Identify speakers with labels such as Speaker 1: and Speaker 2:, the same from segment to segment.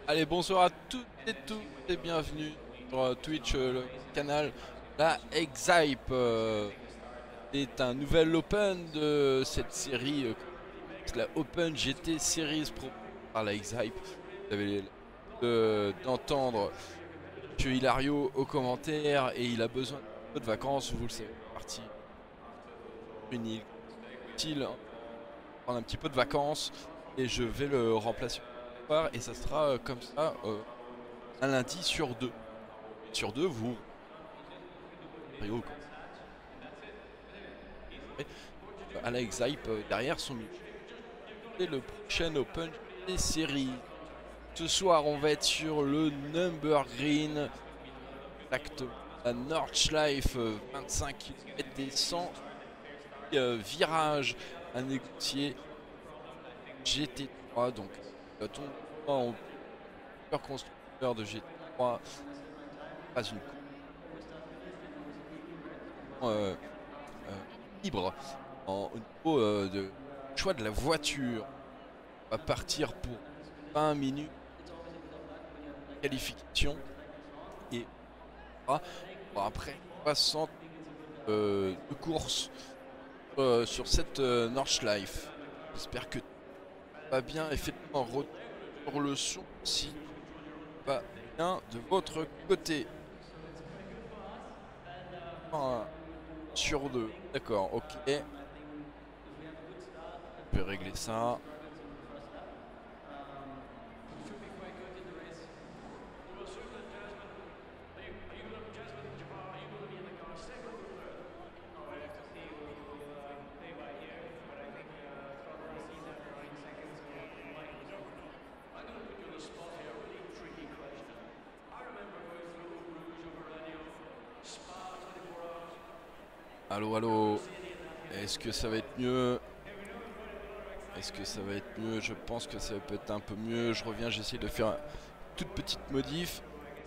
Speaker 1: Allez, bonsoir à toutes et tous et bienvenue sur Twitch, le canal La Exhype. C'est un nouvel open de cette série, la Open GT Series proposée par La Exhype. Vous avez d'entendre Monsieur Hilario aux commentaires et il a besoin d'un peu de vacances, vous le savez, parti sur une île, il prendre un petit peu de vacances et je vais le remplacer ce soir et ça sera comme ça un lundi sur deux. Sur deux, vous Hilario Alex Hype derrière son micro. Et le prochain Open des séries. Ce soir, on va être sur le Number Green, exactement la Nordschleife, 25 km des 100 virages à négocier GT3. Donc, on plusieurs constructeurs de GT3 pas une course euh, euh, libre au niveau de choix de la voiture. On va partir pour 20 minutes de qualification et bon, après 60 de courses sur cette Nordschleife. J'espère que tout va bien et faites-moi un retour sur le son si tout va bien de votre côté. Sur deux, d'accord, ok. Je vais régler ça. Allô, allô. Est-ce que ça va être mieux? Est-ce que ça va être mieux? Je pense que ça peut être un peu mieux. Je reviens, j'essaie de faire une toute petite modif.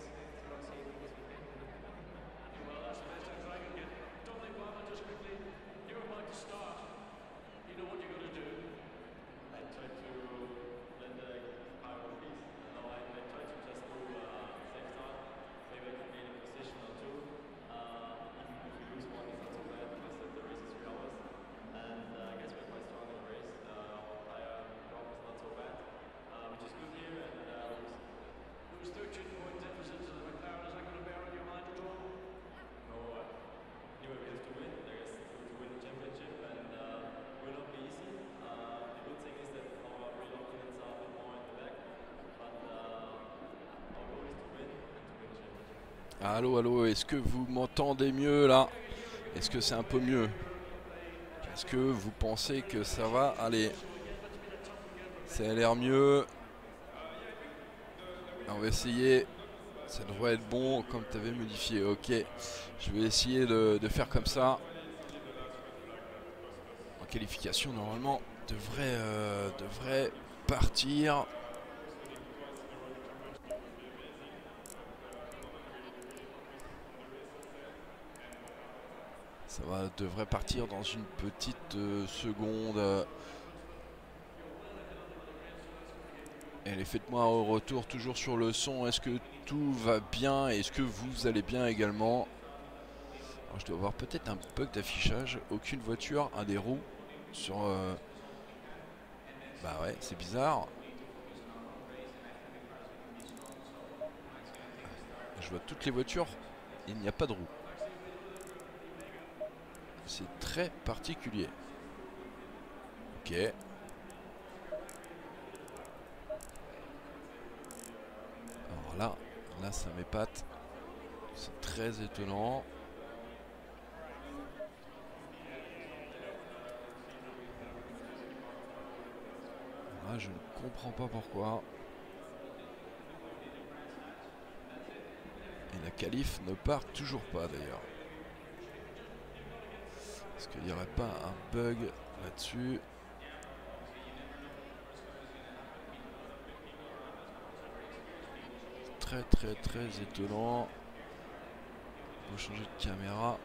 Speaker 1: Allô, allô, est-ce que vous m'entendez mieux là? Est-ce que c'est un peu mieux? Est-ce que vous pensez que ça va aller? Ça a l'air mieux. On va essayer. Ça devrait être bon comme tu avais modifié. Ok. Je vais essayer de faire comme ça. En qualification, normalement, devrait partir. Devrait partir dans une petite seconde. Allez, faites-moi un retour toujours sur le son. Est-ce que tout va bien? Est-ce que vous allez bien également? Alors, je dois avoir peut-être un bug d'affichage. Aucune voiture a des roues sur... Bah ouais, c'est bizarre. Je vois toutes les voitures. Il n'y a pas de roues. C'est très particulier. Ok. Alors là ça m'épate. C'est très étonnant. Là, je ne comprends pas pourquoi. Et la qualif ne part toujours pas d'ailleurs. Est-ce qu'il n'y aurait pas un bug là-dessus? Très très très étonnant. On va changer de caméra.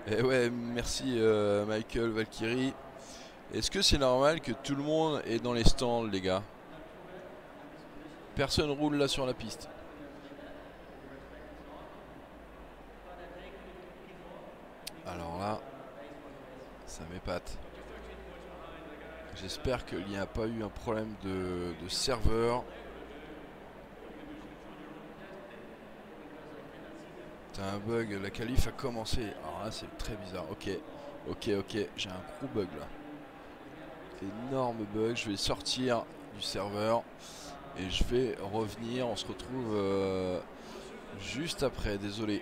Speaker 1: Et ouais, merci Michael Valkyrie. Est-ce que c'est normal que tout le monde est dans les stands, les gars? Personne roule là sur la piste. Alors là, ça m'épate. J'espère qu'il n'y a pas eu un problème de serveur. T'as un bug, la qualif a commencé. Alors là, c'est très bizarre. Ok, j'ai un gros bug là. Énorme bug. Je vais sortir du serveur et je vais revenir. On se retrouve juste après. Désolé.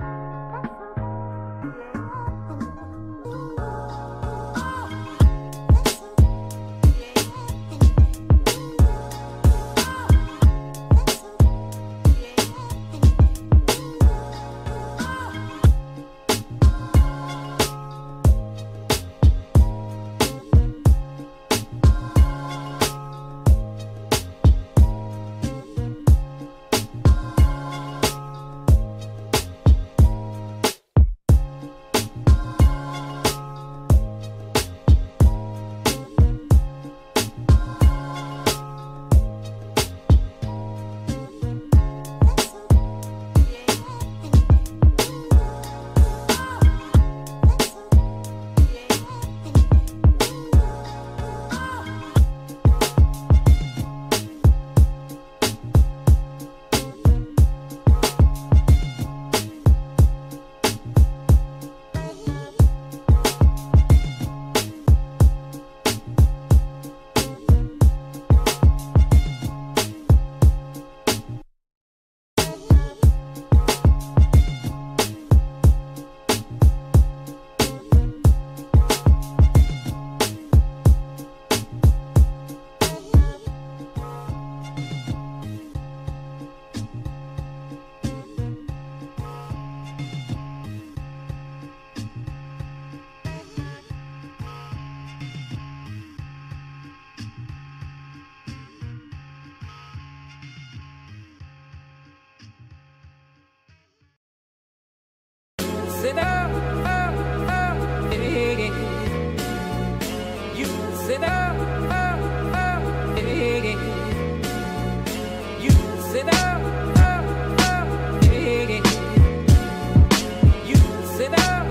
Speaker 2: Sit down, you sit down, you sit down, you sit down,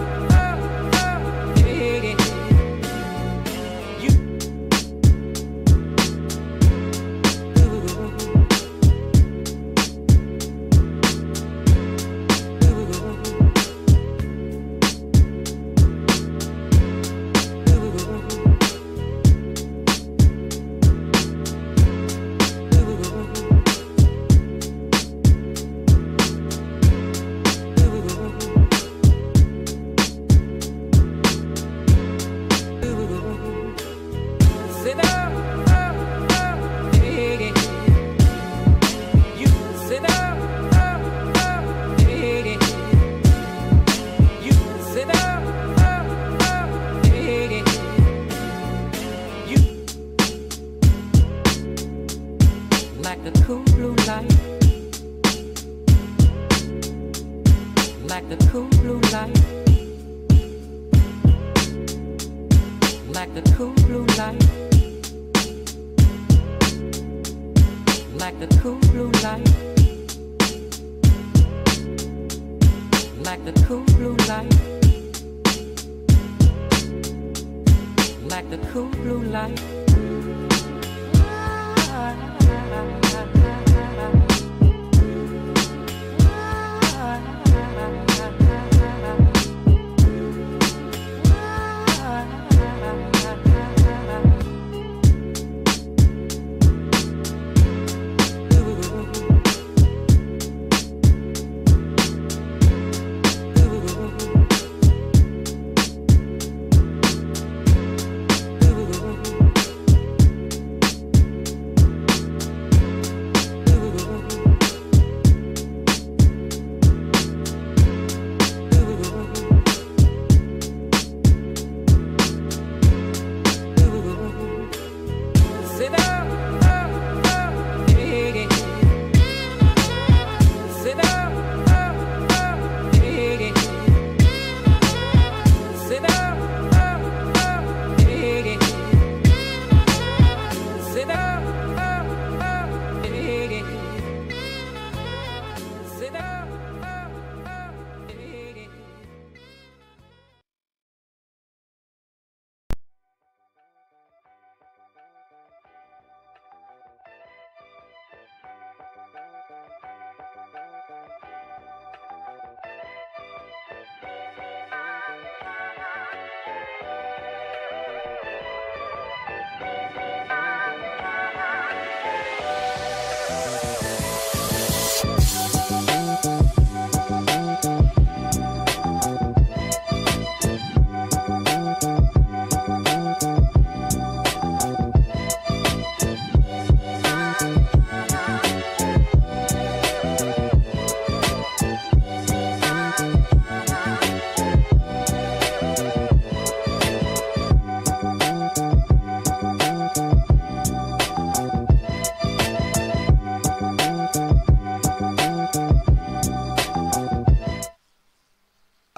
Speaker 2: like the cool blue light, like the cool blue light, like the cool blue light, like the cool blue light, like the cool blue light, like the cool blue light.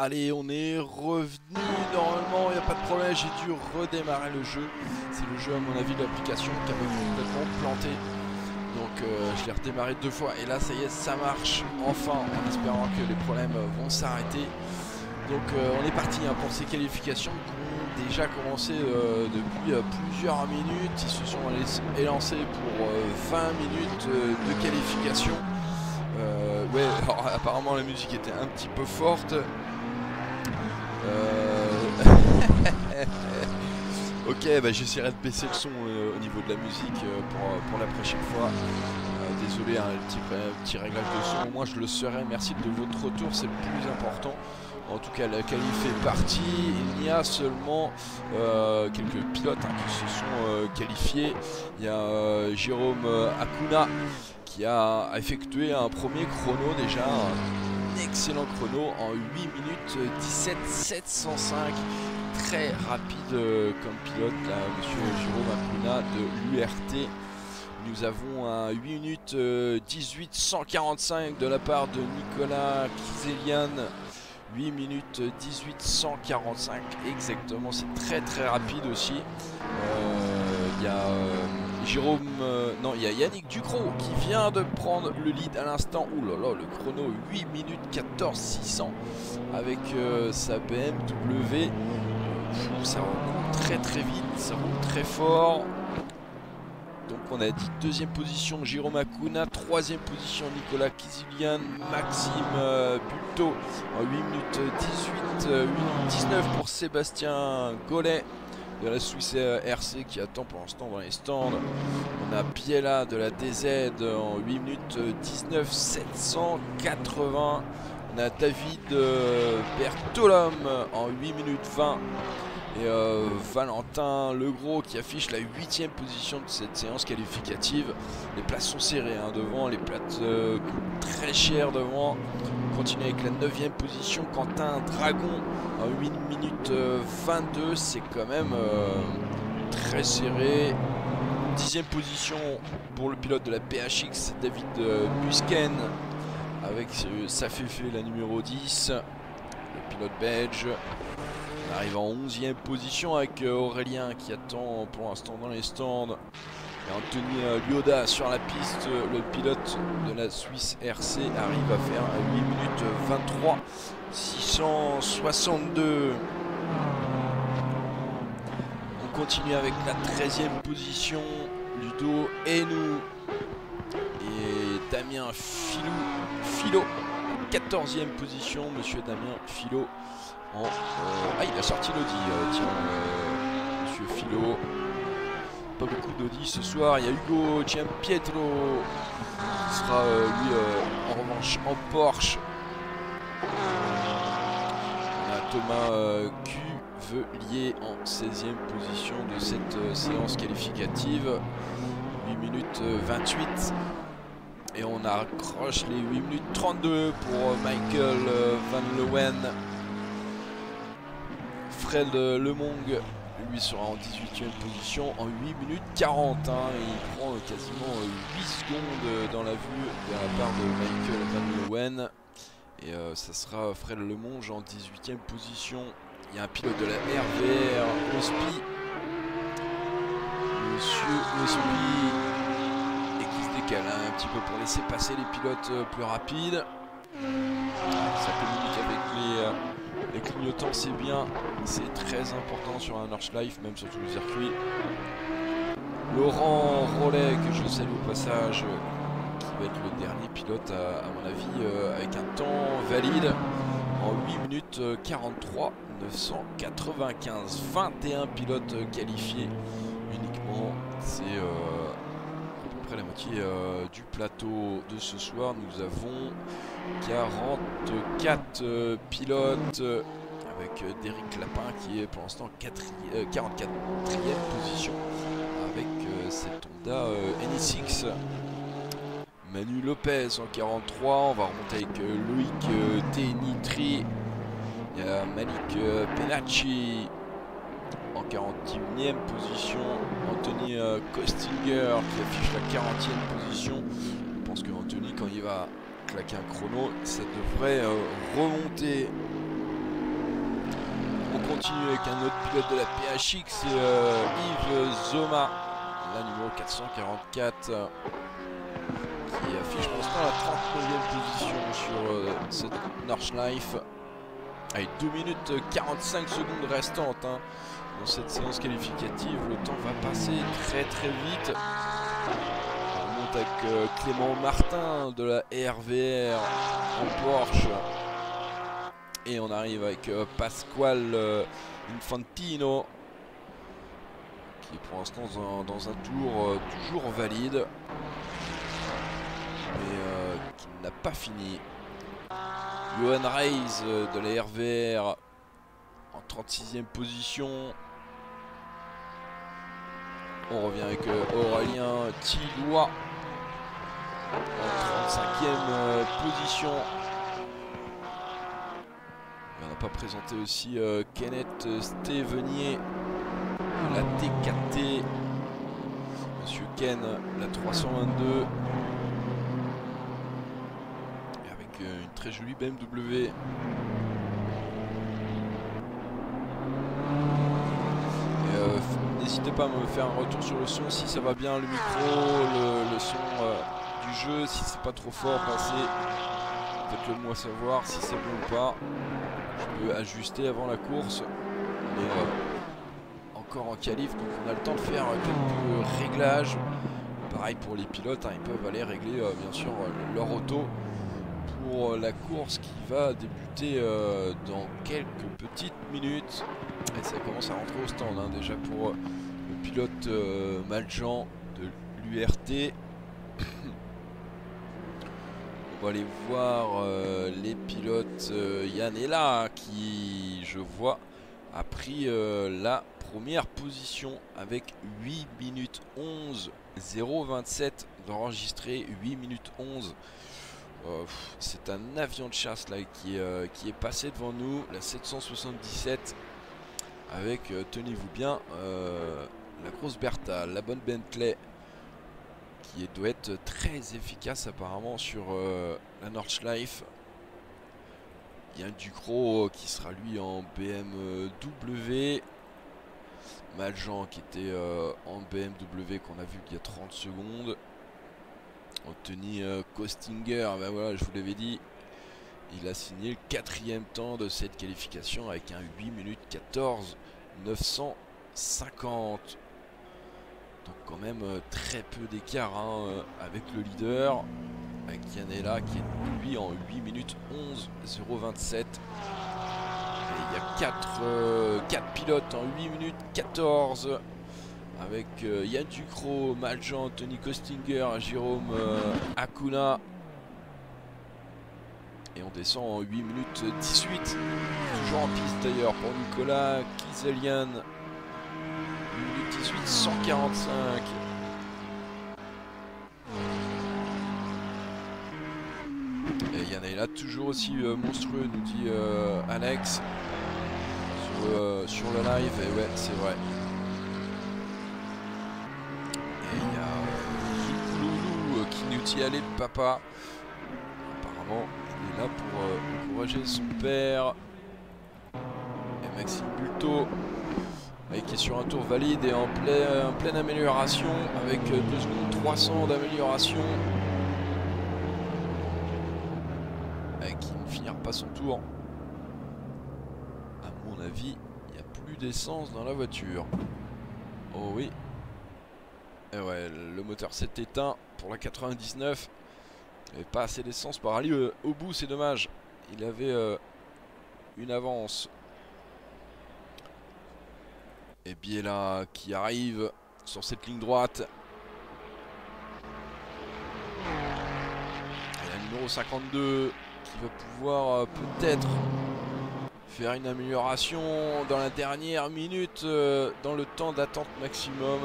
Speaker 1: Allez, on est revenu. Normalement, il n'y a pas de problème. J'ai dû redémarrer le jeu. C'est le jeu, à mon avis, de l'application qui avait complètement planté. Donc, je l'ai redémarré 2 fois. Et là, ça y est, ça marche. Enfin, en espérant que les problèmes vont s'arrêter. Donc, on est parti hein, pour ces qualifications qui ont déjà commencé depuis plusieurs minutes. Ils se sont élancés pour 20 minutes de qualification. Ouais, alors, apparemment la musique était un petit peu forte. Ok, bah, j'essaierai de baisser le son au niveau de la musique pour la prochaine fois. Désolé, hein, petit réglage de son, au moins je le serai. Merci de votre retour, c'est le plus important. En tout cas, la qualif est partie. Il y a seulement quelques pilotes hein, qui se sont qualifiés. Il y a Jérôme Akuna qui a effectué un premier chrono déjà, un excellent chrono en 8 minutes 17 705, très rapide comme pilote là, monsieur Jérôme Akuna de l'URT. Nous avons un 8 minutes 18 145 de la part de Nicolas Kizelian. 8 minutes 18 145 exactement, c'est très rapide aussi. Il y a Jérôme, non, il y a Yannick Ducrot qui vient de prendre le lead à l'instant. Ouh là là, le chrono 8 minutes 14 600 avec sa BMW. Ça roule très vite, ça roule très fort. Donc on a dit deuxième position Jérôme Akuna, troisième position Nicolas Kizilian, Maxime Bulto en 8 minutes 18, 8 minutes 19 pour Sébastien Gollet de la Suisse RC qui attend pour l'instant dans les stands. On a Biella de la DZ en 8 minutes 19 780. On a David Bertolom en 8 minutes 20. Et Valentin Legros qui affiche la 8e position de cette séance qualificative. Les places sont serrées hein, devant, les places coûtent très cher devant. On continue avec la 9e position, Quentin Dragon en 8 minutes 22, c'est quand même très serré. 10e position pour le pilote de la PHX, David Busken, avec sa féfé la numéro 10, le pilote belge. On arrive en 11e position avec Aurélien qui attend pour l'instant dans les stands. Et Anthony Lyoda sur la piste, le pilote de la Suisse RC arrive à faire 8 minutes 23 662. On continue avec la 13e position, Ludo Henou et Damien Philo. 14e position, monsieur Damien Philo. Ah, il a sorti l'Audi, tiens, monsieur Philo. Pas beaucoup d'Audi ce soir. Il y a Hugo Giampietro qui sera lui en revanche en Porsche. On a Thomas Cuvelier en 16e position de cette séance qualificative. 8 minutes 28. Et on accroche les 8 minutes 32 pour Michael Van Leeuwen. Fred Lemong, lui sera en 18e position en 8 minutes 40. Hein, et il prend quasiment 8 secondes dans la vue de la part de Michael Van Leeuwen. Et ça sera Fred Lemonge en 18e position. Il y a un pilote de la RVR, Ospi. Monsieur Ospi. Et qui se décale hein, un petit peu pour laisser passer les pilotes plus rapides. Ça communique avec les clignotants, c'est bien, c'est très important sur un Nordschleife, même sur tous les circuits. Laurent Rollet, que je salue au passage, qui va être le dernier pilote à mon avis, avec un temps valide en 8 minutes 43 995. 21 pilotes qualifiés uniquement, c'est à peu près la moitié du plateau de ce soir. Nous avons 44 pilotes avec Derrick Lapin qui est pour l'instant 44e position avec cette Honda NSX. Manu Lopez en 43, on va remonter avec Loïc Tenitri. Il y a Malik Penacci en 41e position. Anthony Kostinger qui affiche la 40e position. Je pense que Anthony, quand il va claquer un chrono, ça devrait remonter. continue avec un autre pilote de la PHX, c'est Yves Zoma, la numéro 444, qui affiche pour l'instant la 39e position sur cette Nordschleife. Avec 2 minutes 45 secondes restantes dans cette séance qualificative. Le temps va passer très vite. On monte avec Clément Martin de la RVR en Porsche. Et on arrive avec Pasquale Infantino, qui est pour l'instant dans un tour toujours valide, mais qui n'a pas fini. Johan Reis de la RVR en 36e position. On revient avec Aurélien Tillois en 35e position. Et on n'a pas présenté aussi Kenneth Stevenier, la TKT. Monsieur Ken, la 322. Une très jolie BMW. N'hésitez pas à me faire un retour sur le son si ça va bien, le micro, le son du jeu, si c'est pas trop fort passé. Faites-le moi savoir si c'est bon ou pas. Je peux ajuster avant la course. On est encore en qualif, donc on a le temps de faire quelques réglages. Pareil pour les pilotes, ils peuvent aller régler bien sûr leur auto pour la course qui va débuter dans quelques petites minutes. Et ça commence à rentrer au stand déjà pour le pilote Maljean de l'URT. On va aller voir les pilotes. Yann est là, qui je vois a pris la première position avec 8 minutes 11 0,27 d'enregistré. 8 minutes 11. C'est un avion de chasse là qui est passé devant nous, la 777, avec, tenez-vous bien, la grosse Bertha, la bonne Bentley, qui doit être très efficace apparemment sur la Nordschleife. Yann Ducrot qui sera lui en BMW. Maljean qui était en BMW qu'on a vu il y a 30 secondes. Anthony Kostinger, ben voilà, je vous l'avais dit, il a signé le 4e temps de cette qualification avec un 8 minutes 14 950. Donc quand même très peu d'écart avec le leader, avec Yanella qui est lui en 8 minutes 11 027. Et il y a 4 pilotes en 8 minutes 14. Avec Yann Ducrot, Maljean, Anthony Kostinger, Jérôme Acuna. Et on descend en 8 minutes 18. Toujours en piste d'ailleurs pour Nicolas Kizelian. 8 minutes 18, 145. Et Yann est là, toujours aussi monstrueux, nous dit Alex. Sur le live, et ouais, c'est vrai. Et il y a Loulou qui nous dit allez papa. Apparemment il est là pour encourager son père. Et Maxime Bulto qui est sur un tour valide et en pleine amélioration avec 2 secondes 300 d'amélioration. Qui ne finira pas son tour. À mon avis, il n'y a plus d'essence dans la voiture. Oh oui. Et ouais, le moteur s'est éteint pour la 99. Il n'y avait pas assez d'essence pour aller au bout, c'est dommage. Il avait une avance. Et Biella qui arrive sur cette ligne droite. Et la numéro 52 qui va pouvoir peut-être faire une amélioration dans la dernière minute, dans le temps d'attente maximum.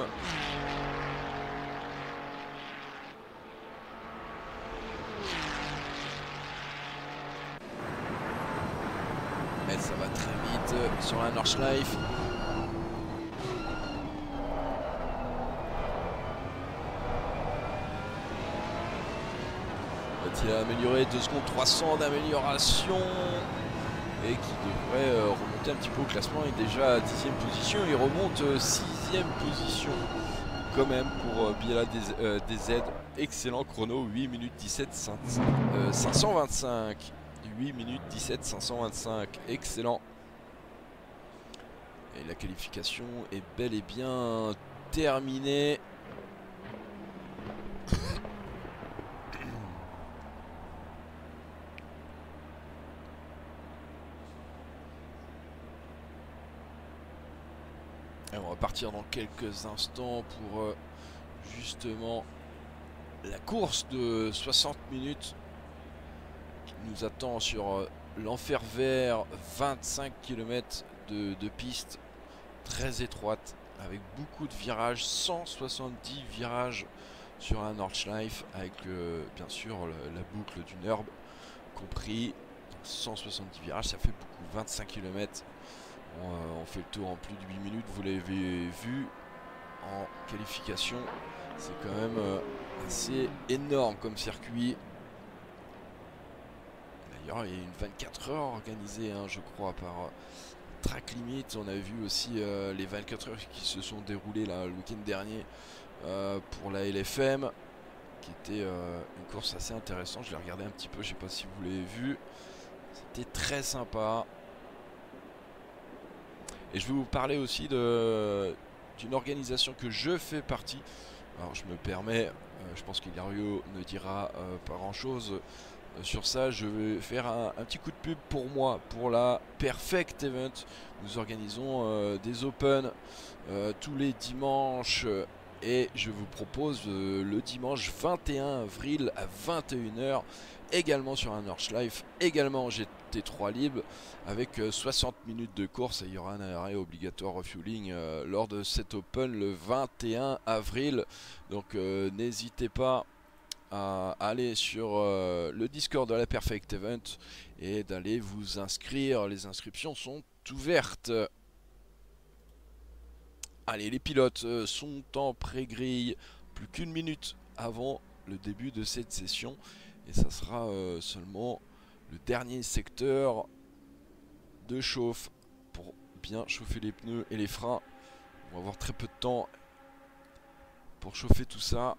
Speaker 1: Et ça va très vite sur la Nordschleife. Va-t-il améliorer 2 secondes 300 d'amélioration? et qui devrait remonter un petit peu au classement. Il est déjà à 10e position, il remonte 6e position quand même pour Biela DZ. Excellent chrono, 8 minutes 17 525. 8 minutes 17 525, excellent. Et la qualification est bel et bien terminée. Et on va partir dans quelques instants pour justement la course de 60 minutes qui nous attend sur l'enfer vert, 25 km de piste très étroite avec beaucoup de virages, 170 virages sur un Nordschleife avec bien sûr la boucle du Nürb compris. 170 virages, ça fait beaucoup, 25 km. On fait le tour en plus de 8 minutes, vous l'avez vu en qualification. C'est quand même assez énorme comme circuit. D'ailleurs, il y a une 24 heures organisée, hein, je crois, par Track Limit. On a vu aussi les 24 heures qui se sont déroulées là, le week-end dernier pour la LFM, qui était une course assez intéressante. Je l'ai regardé un petit peu, je sais pas si vous l'avez vu. C'était très sympa. Et je vais vous parler aussi d'une organisation que je fais partie. Alors je me permets, je pense qu'Hilario ne dira pas grand chose sur ça. Je vais faire un petit coup de pub pour moi, pour la Perfect Event. Nous organisons des Open tous les dimanches. Et je vous propose le dimanche 21 avril à 21 h, également sur un Nordschleife, également en GT3 libre, avec 60 minutes de course. Et il y aura un arrêt obligatoire refueling lors de cet Open le 21 avril. Donc n'hésitez pas à aller sur le Discord de la Perfect Event et d'aller vous inscrire. Les inscriptions sont ouvertes. Allez, les pilotes sont en pré-grille, plus qu'une minute avant le début de cette session. Et ça sera seulement le dernier secteur de chauffe pour bien chauffer les pneus et les freins. On va avoir très peu de temps pour chauffer tout ça.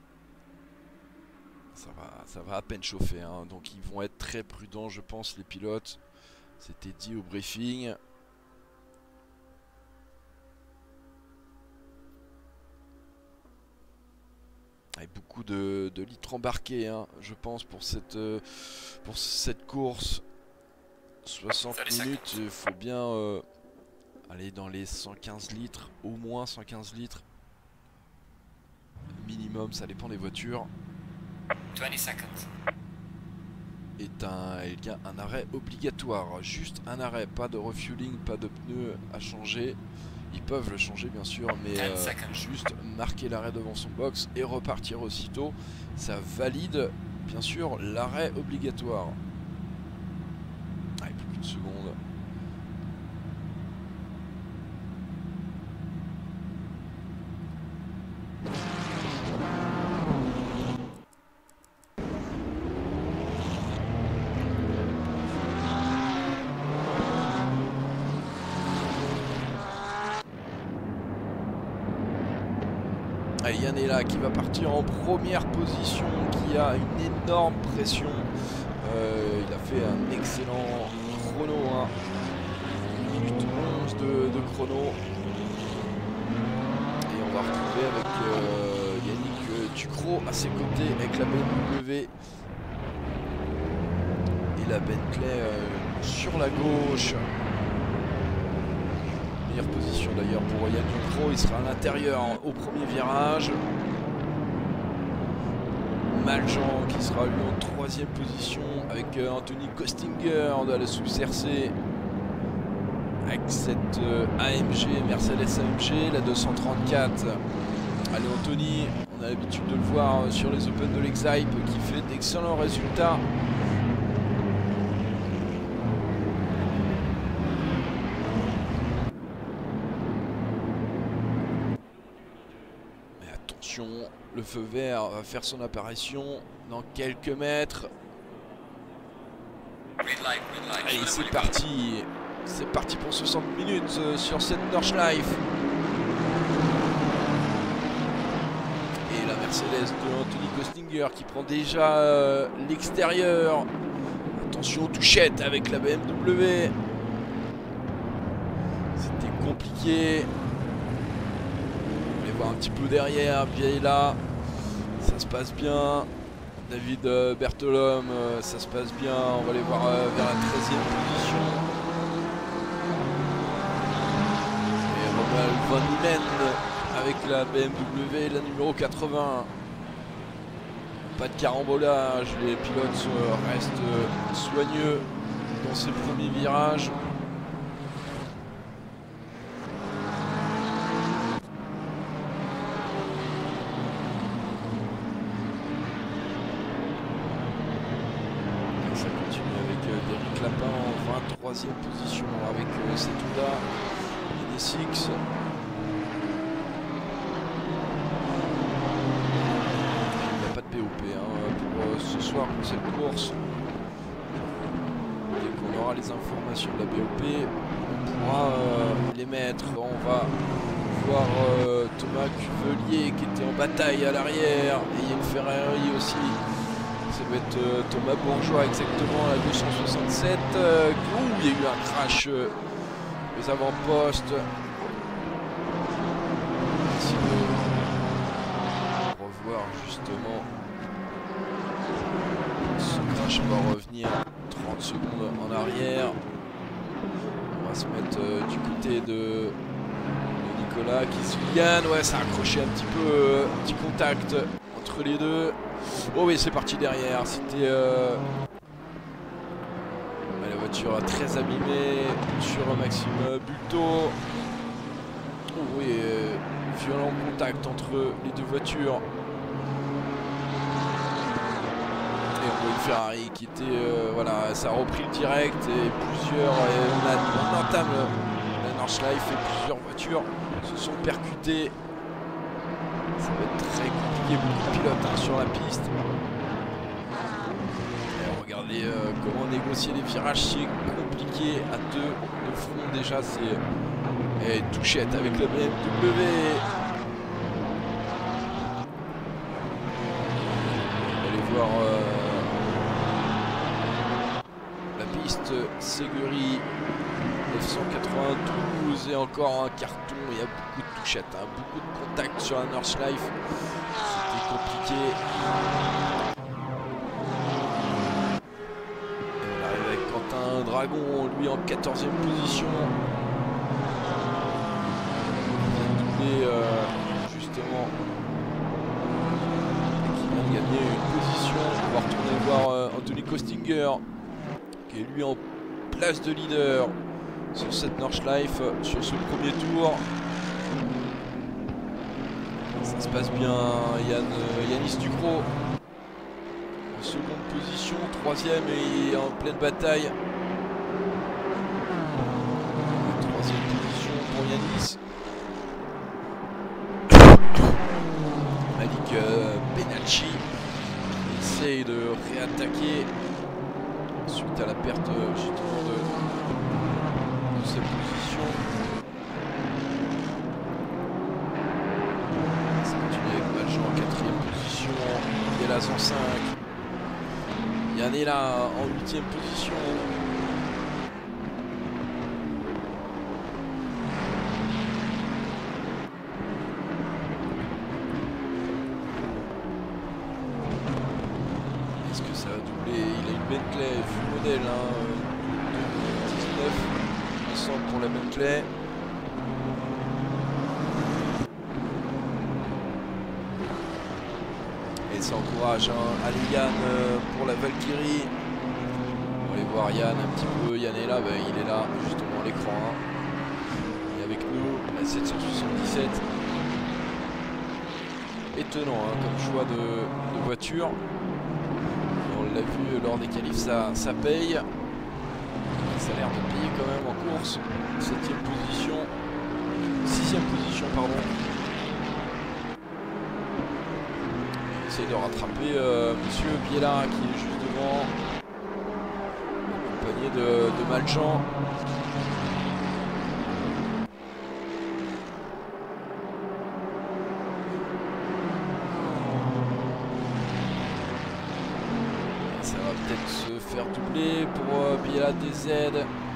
Speaker 1: Ça va à peine chauffer, hein. Donc ils vont être très prudents, je pense, les pilotes. C'était dit au briefing. Avec beaucoup de litres embarqués, hein, je pense, pour cette course. 60 minutes, il faut bien aller dans les 115 litres, au moins 115 litres. Minimum, ça dépend des voitures.
Speaker 3: 20 seconds.
Speaker 1: Il y a un arrêt obligatoire, juste un arrêt, pas de refueling, pas de pneus à changer. Ils peuvent le changer bien sûr, mais juste marquer l'arrêt devant son box et repartir aussitôt. Ça valide bien sûr l'arrêt obligatoire. Allez, plus qu'une seconde. Yann est là, qui va partir en première position, qui a une énorme pression. Il a fait un excellent chrono, hein. 1 minute 11 de chrono. Et on va retrouver avec Yannick Ducrot à ses côtés avec la BMW et la Bentley sur la gauche. Meilleure position d'ailleurs pour Yann Ducrot, il sera à l'intérieur au premier virage. Maljean qui sera lui en 3e position avec Anthony Kostinger de la Sous RC avec cette AMG, Mercedes AMG, la 234. Allez Anthony, on a l'habitude de le voir sur les Open de l'Exype qui fait d'excellents résultats. Le feu vert va faire son apparition dans quelques mètres.
Speaker 3: Green
Speaker 1: Allez, c'est parti. C'est parti pour 60 minutes sur cette Nordschleife. Et la Mercedes de Anthony Kostinger qui prend déjà l'extérieur. Attention aux touchettes avec la BMW. C'était compliqué. On va les voir un petit peu derrière. Biella, ça se passe bien. David Bertolome, ça se passe bien. On va les voir vers la 13e position. Et Romain Van Niemen avec la BMW, la numéro 80. Pas de carambolage, les pilotes restent soigneux dans ces premiers virages. Et ça continue avec Derek Lapin en 23e position avec Setouda et des Six. BOP pour ce soir pour cette course. Dès qu'on aura les informations de la BOP, on pourra les mettre. On va voir Thomas Cuvelier qui était en bataille à l'arrière et Yann Ferrari aussi. Ça doit être Thomas Bourgeois exactement à 267. Il y a eu un crash aux avant-postes. Revoir justement. Je vais revenir 30 secondes en arrière. On va se mettre du côté de Nicolas qui se Yann. Ouais, ça a accroché un petit peu, un petit contact entre les deux. Oh oui, c'est parti derrière. C'était la voiture très abîmée sur Maxime Bulto. Oh oui, violent contact entre les deux voitures. Une Ferrari qui était voilà, ça a repris le direct et plusieurs on entame la Nordschleife et plusieurs voitures se sont percutées. Ça va être très compliqué, beaucoup de pilotes sur la piste. Et regardez comment négocier les virages, c'est compliqué à deux de front déjà. C'est touchette avec la BMW. On va aller voir Ségury 992 et encore un carton. Il y a beaucoup de touchettes, beaucoup de contacts sur la Nordschleife. C'était compliqué. Et on arrive avec Quentin Dragon, lui en 14e position. Il vient de doubler justement. Qui vient de gagner une position. On va retourner voir Anthony Kostinger. Qui est lui en place de leader sur cette Nordschleife, sur ce premier tour. Ça se passe bien. Yanis Ducrot en seconde position, 3e et en pleine bataille. 3e position pour Yanis. Malik Benacci essaye de réattaquer suite à la perte justement de sa position. Ça continue avec Valjean en 4e position. Biella 105. Yann est là en 8e position. Est-ce que ça va doubler? Il a une Bentley full modèle 2019 ensemble pour la Bentley. Et ça encourage allez Yann pour la Valkyrie. On va aller voir Yann un petit peu. Yann est là, il est là justement à l'écran. Il est avec nous, la 777. Étonnant comme choix de voiture. On l'a vu lors des qualifs, ça paye. Ça a l'air de payer quand même en course. 7e position. 6e position, pardon. Il essaie de rattraper Monsieur Biella qui est juste devant. Accompagné signé de Maljean. Ça va peut-être se faire doubler pour Biela DZ.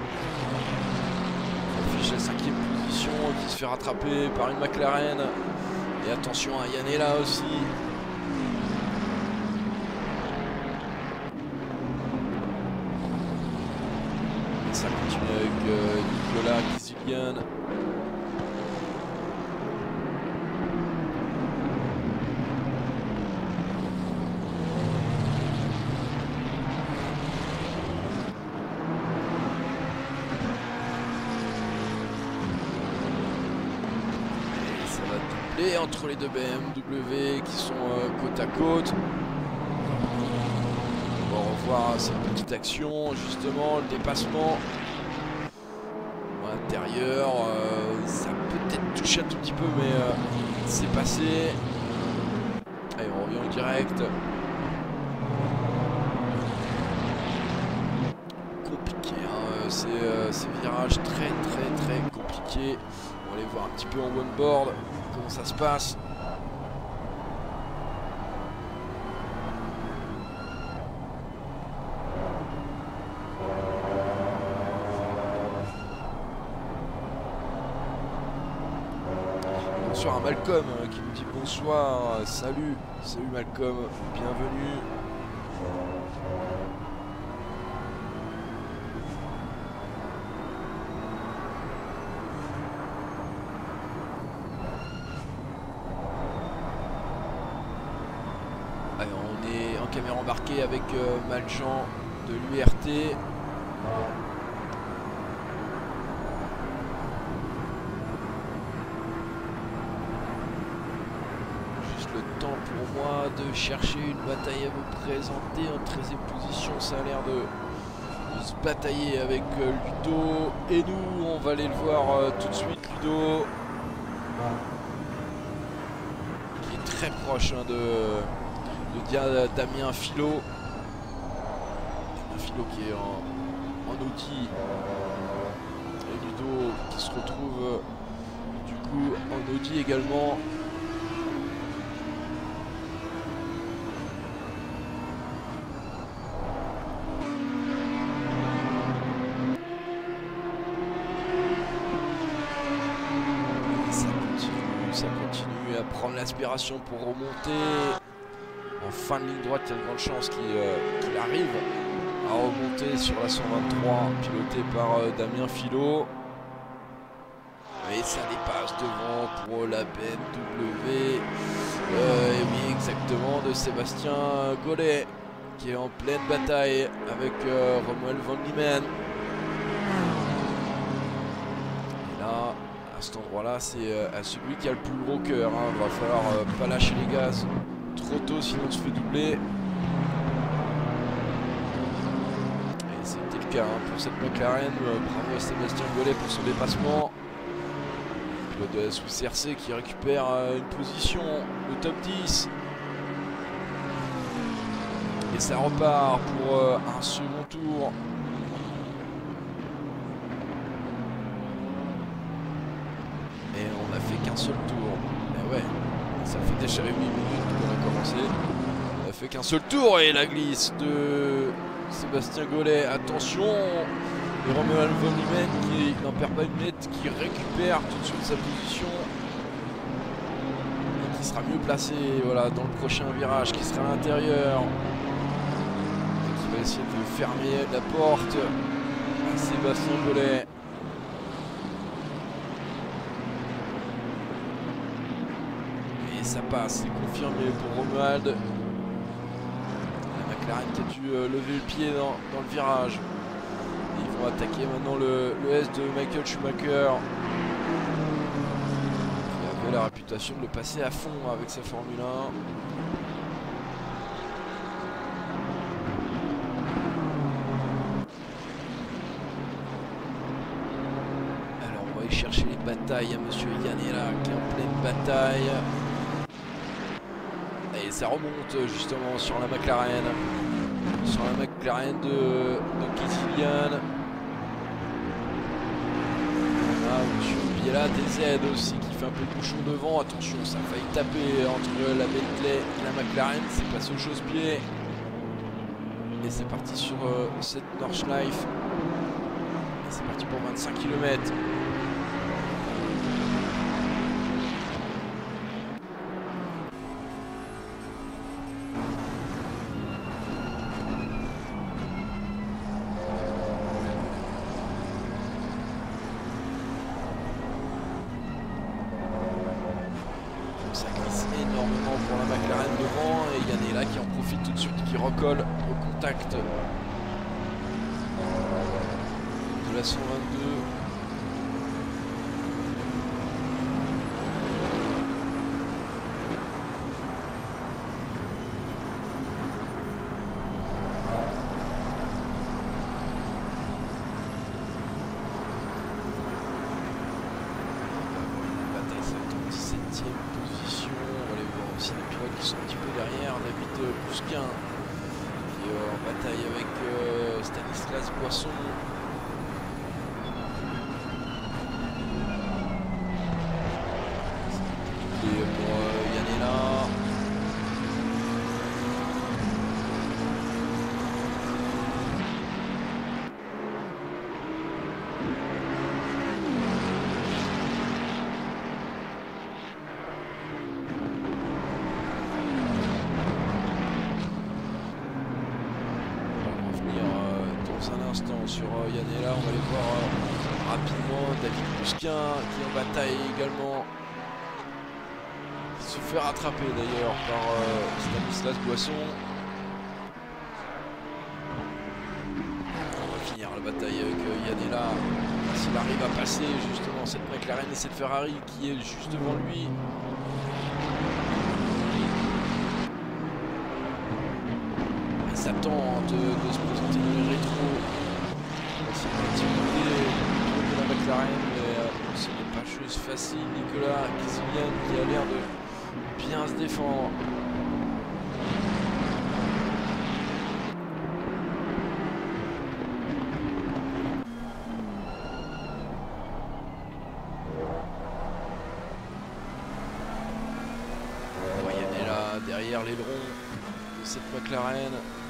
Speaker 1: On affiche la 5e position qui se fait rattraper par une McLaren. Et attention à Yanela aussi. Et ça continue avec Nicolas Kizilian. Et entre les deux BMW qui sont côte à côte. On va revoir cette petite action, justement, le dépassement. À l'intérieur, ça a peut-être touché un tout petit peu, mais c'est passé. Allez, on revient en direct. Compliqué, hein, ces virages très compliqués. On va aller voir un petit peu en one-board. Comment ça se passe? Bonsoir à Malcolm qui nous dit bonsoir. Salut Malcolm, bienvenue. Caméra embarquée avec Maljean de l'URT. Juste le temps pour moi de chercher une bataille à vous présenter. En 13e position, ça a l'air de se batailler avec Ludo. Et nous, on va aller le voir tout de suite. Ludo qui est très proche hein, de Damien Philo. Damien Philo qui est en Audi. Et Ludo qui se retrouve du coup en Audi également. Et ça continue à prendre l'aspiration pour remonter. En fin de ligne droite, il y a de grandes chances qu'il arrive à remonter sur la 123, piloté par Damien Philo. Et ça dépasse devant pour la BMW. Et oui, exactement, de Sébastien Gollet, qui est en pleine bataille avec Romuald Van Liemen. Et là, à cet endroit-là, c'est à celui qui a le plus gros cœur. Il va falloir pas lâcher les gaz trop tôt, sinon on se fait doubler. Et c'était le cas pour cette McLaren. Bravo à Sébastien Gollet pour son dépassement. Pilote de la Swiss RC qui récupère une position, le top 10. Et ça repart pour un second tour. Et on n'a fait qu'un seul tour. Et ouais, ça fait déjà 8 minutes qu'on a commencé. On n'a fait qu'un seul tour et la glisse de Sébastien Gollet. Attention, et Romuald Van Liemen qui n'en perd pas une miette, qui récupère tout de suite sa position. Et qui sera mieux placé voilà, dans le prochain virage, qui sera à l'intérieur. Et qui va essayer de fermer la porte à Sébastien Gollet. Ça passe, c'est confirmé pour Romuald. La McLaren qui a dû lever le pied dans le virage. Et ils vont attaquer maintenant le S de Michael Schumacher, qui avait la réputation de le passer à fond avec sa Formule 1. Alors on va aller chercher les batailles à monsieur Yanela qui est en pleine bataille. Et ça remonte justement sur la McLaren. sur la McLaren de Kizilian. Et là, DZ aussi qui fait un peu bouchon devant. Attention, ça a failli taper entre la Bentley et la McLaren. C'est passé au chausse-pied. Et c'est parti sur cette Nordschleife. Et c'est parti pour 25 km. Ça glisse énormément pour la McLaren devant et Yanela qui en profite tout de suite, qui recolle au contact de la 122. Qui sont un petit peu derrière, David Bousquin qui est en bataille avec Stanislas Boisson. Et pour Yanela. Sur Yanela, on va aller voir rapidement David Bousquin qui est en bataille également, qui se fait rattraper d'ailleurs par Stanislas Boisson. On va finir la bataille avec Yanela, s'il arrive à passer justement cette McLaren et cette Ferrari qui est juste devant lui. Il s'attend de se présenter dans les rétros. C'est un petit peu de la McLaren, mais ce n'est pas chose facile. Nicolas Kizilian qui a l'air de bien se défendre. Yanela derrière l'aileron de cette McLaren.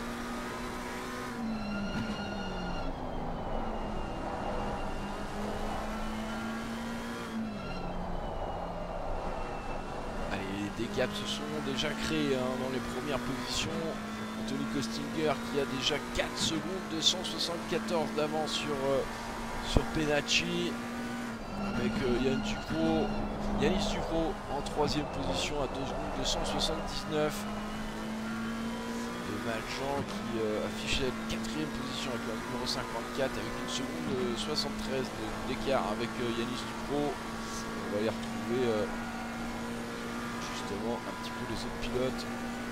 Speaker 1: Des gaps se sont déjà créés dans les premières positions. Anthony Kostinger qui a déjà 4 secondes de 174 d'avance sur Penacci, avec Yanis Ducrot en 3e position à 2 secondes de 179. Et Valjean qui affiche la 4e position avec le numéro 54 avec 1 seconde de 73 d'écart avec Yanis Ducrot. On va les retrouver un petit peu les autres pilotes.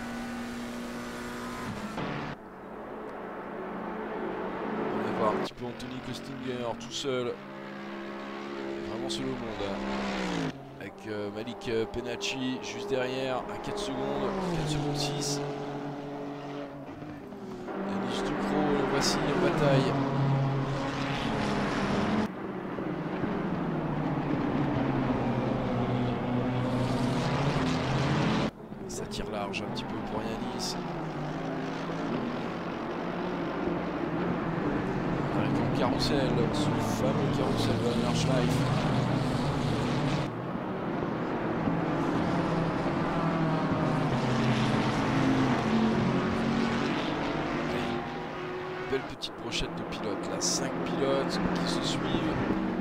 Speaker 1: On va voir un petit peu Anthony Kostinger tout seul, vraiment seul au monde, avec Malik Penacci juste derrière à 4 secondes, 4 secondes 6. Yanis Ducrot, le voici en bataille. Ça tire large un petit peu pour Yanis. On arrive au carrousel, ce fameux carrousel de la Nordschleife. Belle petite brochette de pilotes là, 5 pilotes qui se suivent.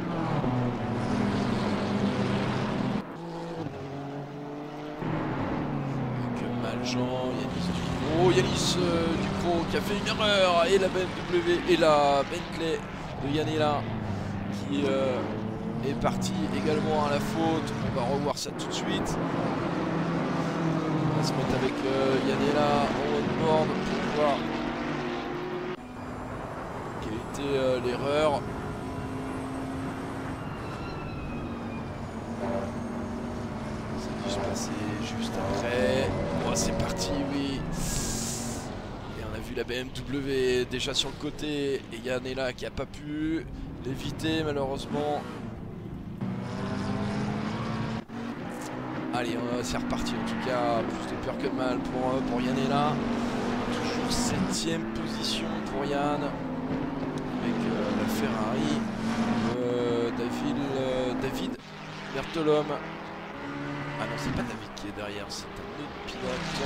Speaker 1: Yanis Ducrot qui a fait une erreur et la BMW et la Bentley de Yanela qui est parti également à la faute. On va revoir ça tout de suite. On va se mettre avec Yanela en on-board pour voir quelle était l'erreur. Ça a dû se passer juste après. Oh, c'est parti, oui. puis la BMW déjà sur le côté. Et Yann est là qui a pas pu l'éviter malheureusement. Allez, c'est reparti en tout cas. Plus de peur que de mal pour Yann est là. Toujours 7ème position pour Yann. Avec la Ferrari. David Bertolome. Ah non, c'est pas David qui est derrière, c'est un autre pilote.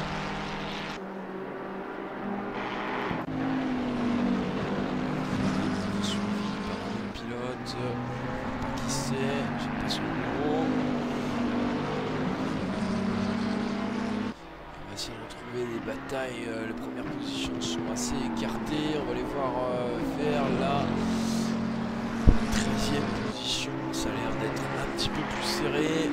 Speaker 1: Suivi par un autre pilote. Je sais pas qui c'est, j'ai pas son numéro. On va essayer de retrouver les batailles. Les premières positions sont assez écartées. On va les voir vers la 13ème position. Ça a l'air d'être un petit peu plus serré.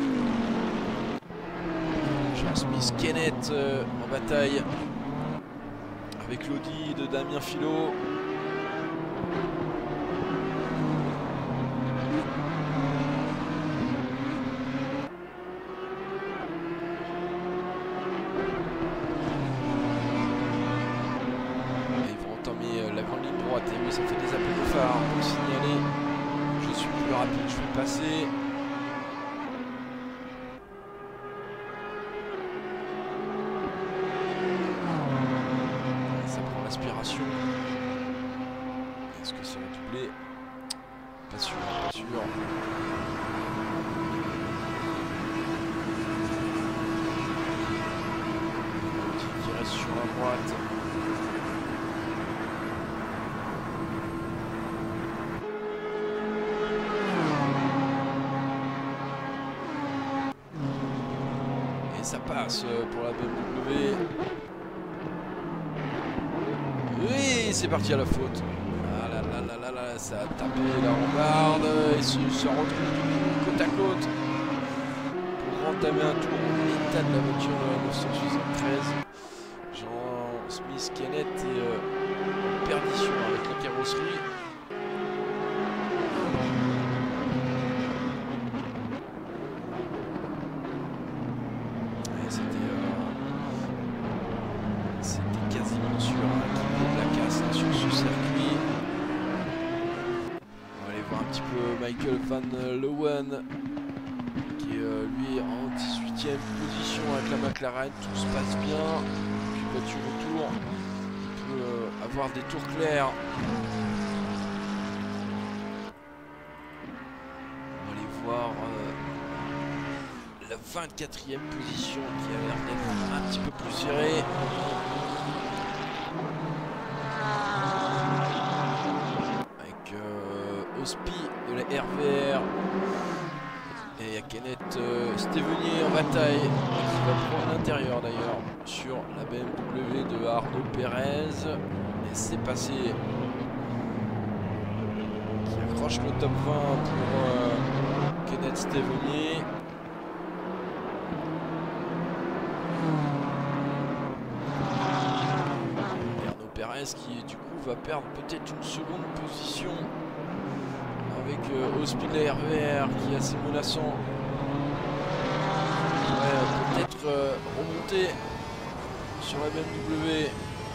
Speaker 1: Jean-Smith Kenneth en bataille avec l'Audi de Damien Filot. Ils vont entamer la grande ligne droite. Et oui, ça fait des appels de phare pour signaler. Je suis plus rapide, je vais passer. L'aspiration. Est-ce que ça va doubler? Pas sûr, pas sûr. Qui reste sur la droite. Et ça passe pour la BMW. Oui, c'est parti à la faute. Ah là là là là là, ça a tapé la rambarde. Et se retrouve côte à côte pour entamer un tour en état de la voiture de la 973. Jean-Smith Kenneth est en perdition avec la carrosserie. C'était quasiment sûr qu'il y ait de la casse sur ce circuit. On va aller voir un petit peu Michael Van Leeuwen qui est lui en 18ème position avec la McLaren. Tout se passe bien. Puis voiture autour. Il peut avoir des tours clairs. On va aller voir la 24ème position qui a l'air d'être un petit peu plus serrée. Avec Ospi de la RVR. Et il y a Kenneth Stevenier en bataille qui va prendre l'intérieur d'ailleurs sur la BMW de Arnaud Pérez. Et c'est passé. Qui accroche le top 20 pour Kenneth Stevenier. Qui du coup va perdre peut-être une seconde position avec Ospi de la RVR qui est assez menaçant. Peut-être remonter sur la BMW.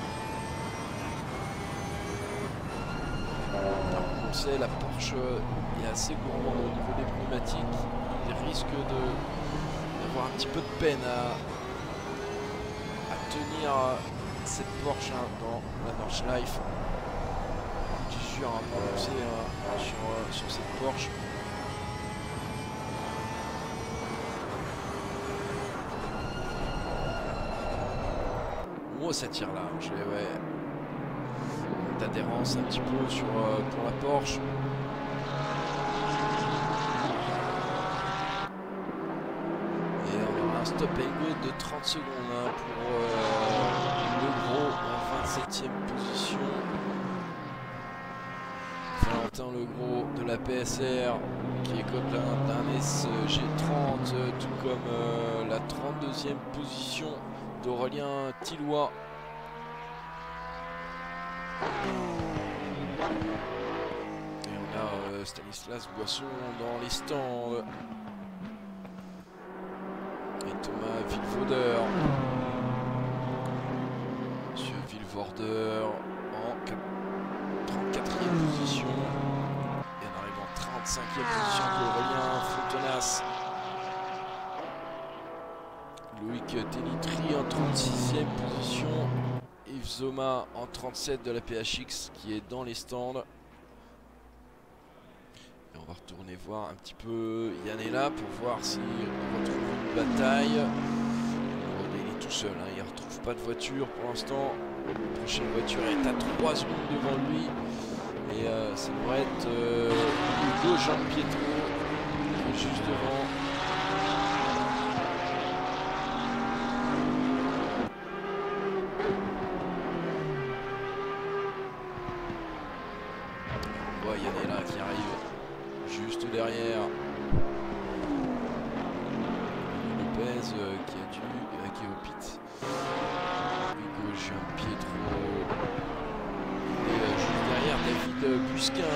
Speaker 1: On sait, la Porsche est assez gourmande au niveau des pneumatiques. Il risque d'avoir un petit peu de peine à tenir cette Porsche dans la Nordschleife. D'usure à prononcer sur cette Porsche. Oh, ça tire là. D'adhérence un petit peu pour la Porsche. Et on aura un stop and go de 30 secondes pour Le Gros en 27ème position. Valentin Le Gros de la PSR qui est copain d'un SG30, tout comme la 32e position d'Aurélien Tillois. Et on a Stanislas Boisson dans les stands. Et Thomas Villevauder. Monsieur Border en 34e position. Et on arrive en 35e position pour Aurélien Fontenas. Loïc Tenitri en 36e position. Yves Zoma en 37 de la PHX qui est dans les stands. Et on va retourner voir un petit peu Yanela pour voir s'il retrouve une bataille. Il est tout seul, hein, il ne retrouve pas de voiture pour l'instant. La prochaine voiture est à 3 secondes devant lui. Et ça devrait être Hugo Gianpietro qui est juste devant. On voit Yanela qui arrive juste derrière. Lopez qui est au pit. Hugo Gianpietro. Et juste derrière David Busquin.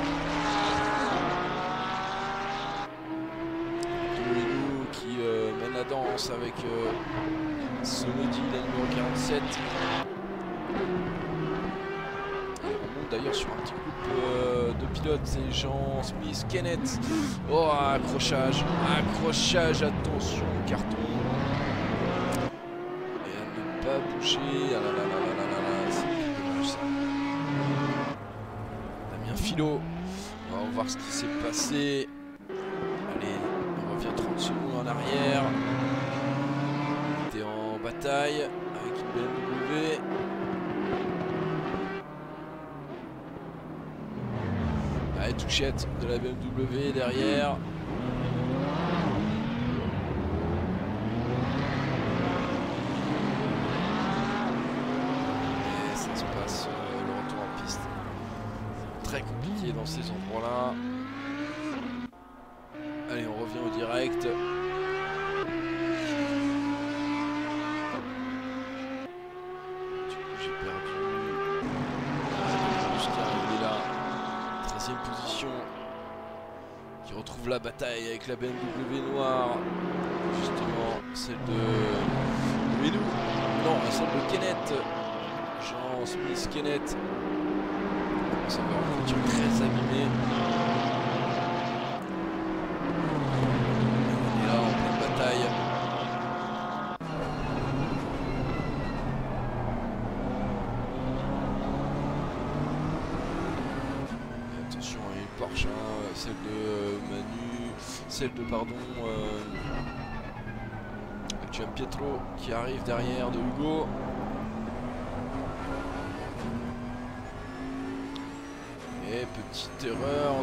Speaker 1: Dolenou qui mène la danse avec Somodi, la numéro 47. Et on monte d'ailleurs sur un petit groupe de pilotes, c'est Jean Smith Kenneth. Oh, accrochage, attention, carton. Et à ne pas bouger. Ah là là là là là là, c'est dommage ça. Damien Philo, on va voir ce qui s'est passé. Allez, on revient 30 secondes en arrière. Il était en bataille avec une BMW. Allez, touchette de la BMW derrière. Et ça se passe le retour en piste. C'est très compliqué dans ces endroits-là. Allez, on revient au direct. J'ai perdu. Il est là. 13e position. Qui retrouve la bataille avec la BMW noire. Justement, celle de Menou. Non, celle de Kenneth. Jean Smith Kenneth. Ça va une voiture très abîmée. Et là, en pleine bataille. Et attention, il y a une Porsche, hein, celle de Manu, celle de, pardon, Gianpietro qui arrive derrière de Hugo. Et petite erreur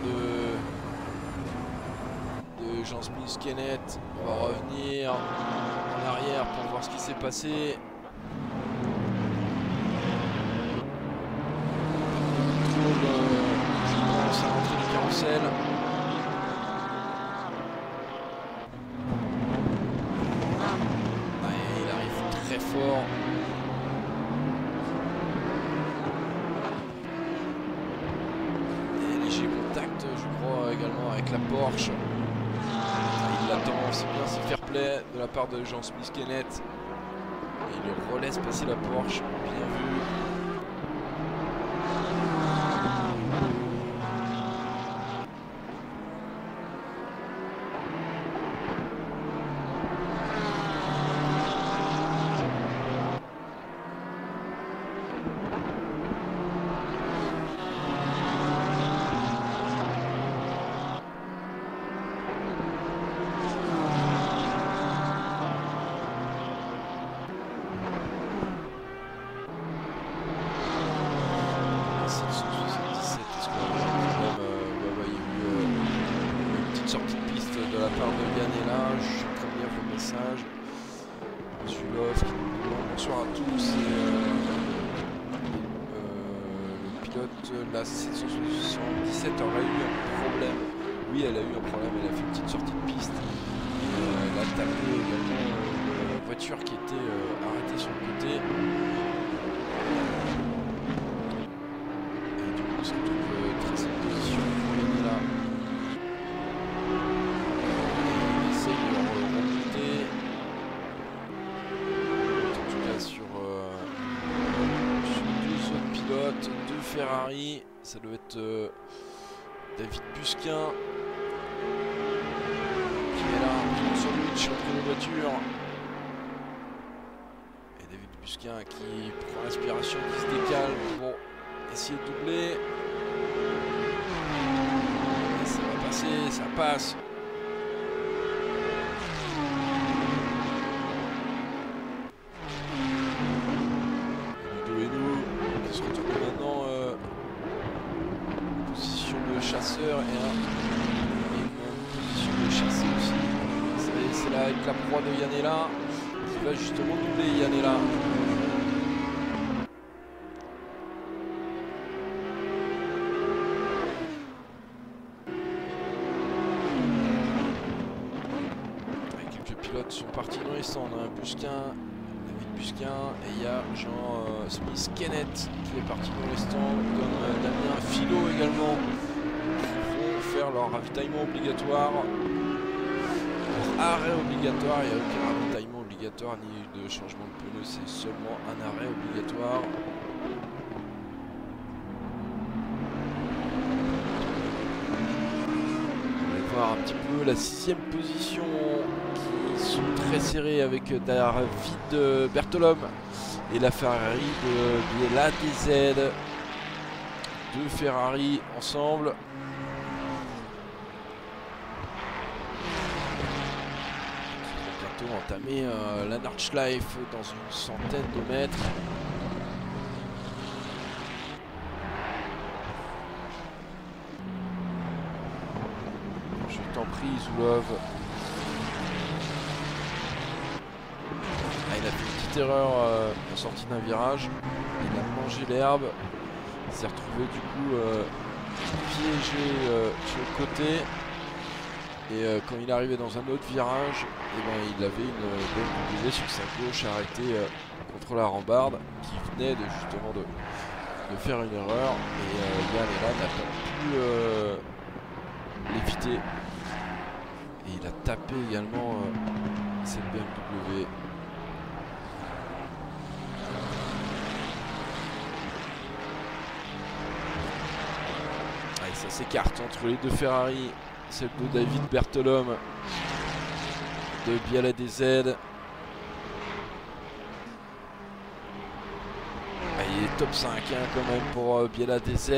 Speaker 1: de Jean Smith Kenneth. On va revenir en arrière pour voir ce qui s'est passé. Je pense à l'entrée du carrousel. Ouais, il arrive très fort. Contact, je crois, également avec la Porsche. Il l'attend, c'est bien, c'est fair play de la part de Jean Smith Kenneth. Et il le relaisse passer la Porsche, bien vu. Sortie de piste de la part de Yanela, je très bien vos messages. Zulov qui nous demande bonsoir à tous. Le pilote, la 777 aurait eu un problème. Oui, elle a eu un problème, elle a fait une petite sortie de piste. Elle a tapé également la voiture qui était arrêtée sur le côté. Et du coup, on se retrouve 13e position pour Yanela. Ferrari. Ça doit être David Busquin qui est là, un sandwich entre les voitures. Et David Busquin qui prend l'inspiration, qui se décale pour essayer de doubler. Et ça va passer, ça passe. Chasseur et une position de chassé aussi. C'est là avec la proie de Yanela qui va justement doubler Yanela. Et quelques pilotes sont partis dans les stands. Busquin, David Busquin, et il y a Jean Smith Kenneth qui est parti dans les stands, comme Damien Philo également. Faire leur ravitaillement obligatoire, leur arrêt obligatoire. Il n'y a aucun ravitaillement obligatoire ni de changement de pneu, c'est seulement un arrêt obligatoire. On va voir un petit peu la 6e position qui sont très serrés avec David Bertolome et la Ferrari de Biella DZ. Deux Ferrari ensemble. Entamer la Nordschleife dans une centaine de mètres. Je t'en prie, Zulov. Il a fait une petite erreur en sortie d'un virage. Il a mangé l'herbe. Il s'est retrouvé du coup piégé sur le côté. Et quand il est arrivé dans un autre virage, et ben, il avait une BMW sur sa gauche arrêtée contre la rambarde qui venait justement de faire une erreur. Et Yanela n'a pas pu l'éviter. Et il a tapé également cette BMW. Allez, ça s'écarte entre les deux Ferrari. Celle de David Bertolome de Biella DZ. Il est top 5 hein, quand même pour Biella DZ.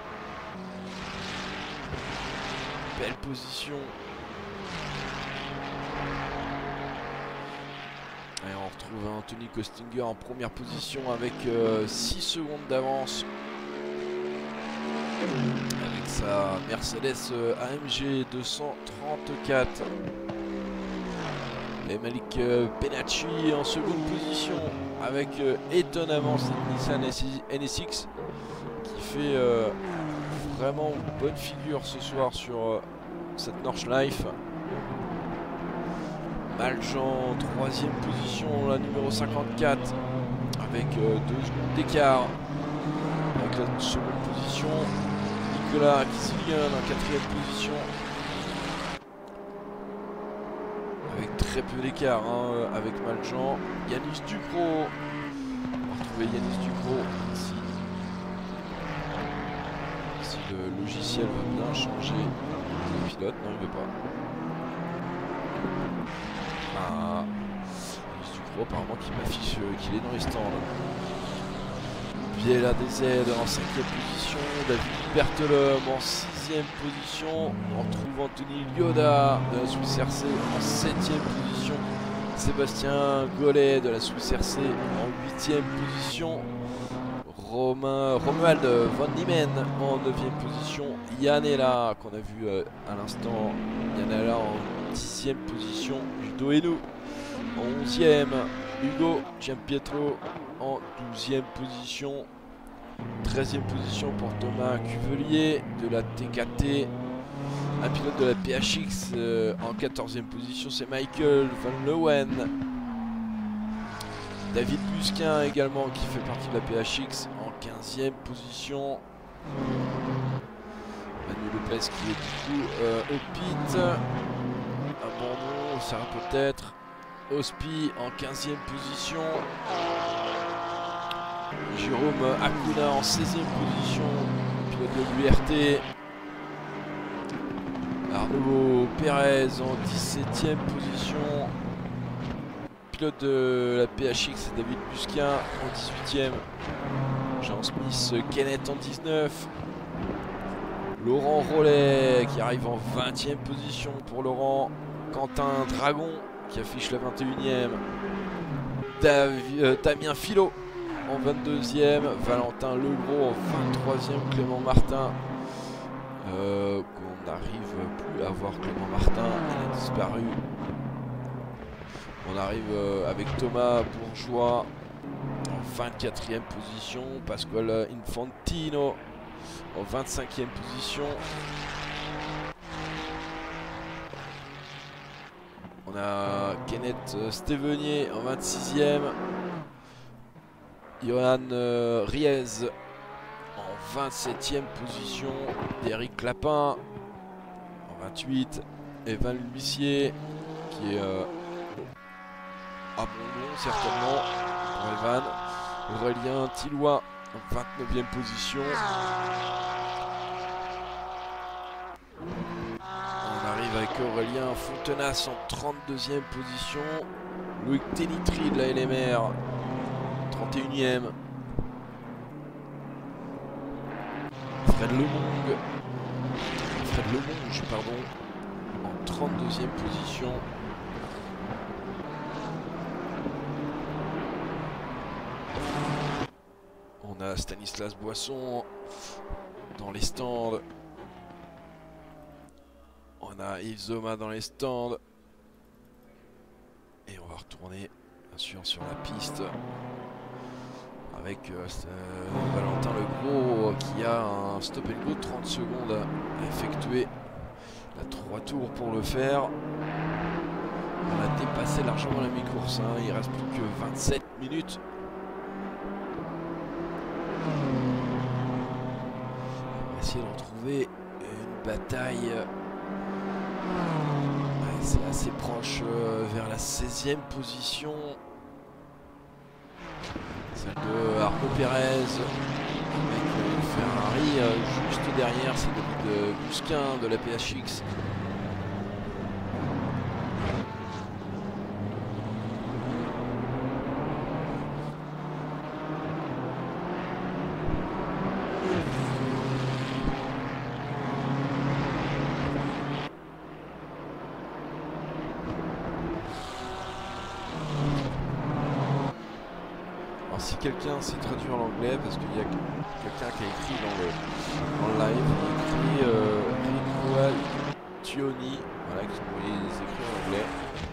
Speaker 1: Belle position. Et on retrouve Anthony Kostinger en première position avec 6 secondes d'avance. Avec sa Mercedes AMG 234. Et Malik Benacci en seconde position avec étonnamment cette Nissan NSX qui fait vraiment une bonne figure ce soir sur cette Nordschleife. Maljean en troisième position, la numéro 54 avec 2 secondes d'écart avec la seconde position. Nicolas Kisilian en quatrième position avec très peu d'écart hein, avec Maljean. Yanis Ducrot, on va retrouver Yanis Ducrot ici. Si le logiciel va bien changer le pilote, non il ne veut pas. Ah, Yanis Ducrot apparemment qui m'affiche qu'il est dans les stands. Biella DZ en 5e position, David Bertolome en 6e position, on retrouve Anthony Lioda de la Swiss RC en 7e position, Sébastien Gollet de la Swiss RC en 8e position, Romuald Van Niemen en 9e position, Yanela qu'on a vu à l'instant, Yanela en 10e position, Ludo Henou en 11e, Hugo Giampietro en 12e position. 13e position pour Thomas Cuvelier de la TKT. Un pilote de la PHX en 14e position, c'est Michael Van Leeuwen. David Busquin également qui fait partie de la PHX en 15e position. Manu Lopez qui est du coup au pit. Abandon, ça peut-être. Ospi en 15e position. Je Jérôme Acuna en 16e position, pilote de l'URT. Arnaud Pérez en 17e position, pilote de la PHX. David Busquin en 18e. Jean Smith, Kenneth en 19. Laurent Rollet qui arrive en 20e position pour Laurent. Quentin Dragon qui affiche la 21e. Damien Filot en 22e. Valentin Legros en 23e. Clément Martin. On n'arrive plus à voir Clément Martin. Il a disparu. On arrive avec Thomas Bourgeois en 24e position. Pasquale Infantino en 25e position. On a Kenneth Stevenier en 26e. Johan Riez en 27e position. Derrick Lapin en 28. Evan L'Huissier qui est abandon certainement pour Evan. Aurélien Tillois en 29e position. On arrive avec Aurélien Fontenas en 32e position. Loïc Ténitry de la LMR 31e. Fred Lemonge en 32e position. On a Stanislas Boisson dans les stands. On a Yves Zoma dans les stands. Et on va retourner bien sûr sur la piste avec Valentin Legros qui a un stop and go de 30 secondes à effectuer. Il a 3 tours pour le faire. On a dépassé largement la mi-course, hein. Il reste plus que 27 minutes. On va essayer d'en trouver une bataille. Ouais, c'est assez proche vers la 16e position. Celle de Arnaud Pérez avec une Ferrari juste derrière, c'est David Busquin de la PHX. Si quelqu'un s'est traduit en anglais, parce qu'il y a quelqu'un qui a écrit dans le live, il a écrit Rinoal Tioni, voilà, qui sont les écrits en anglais.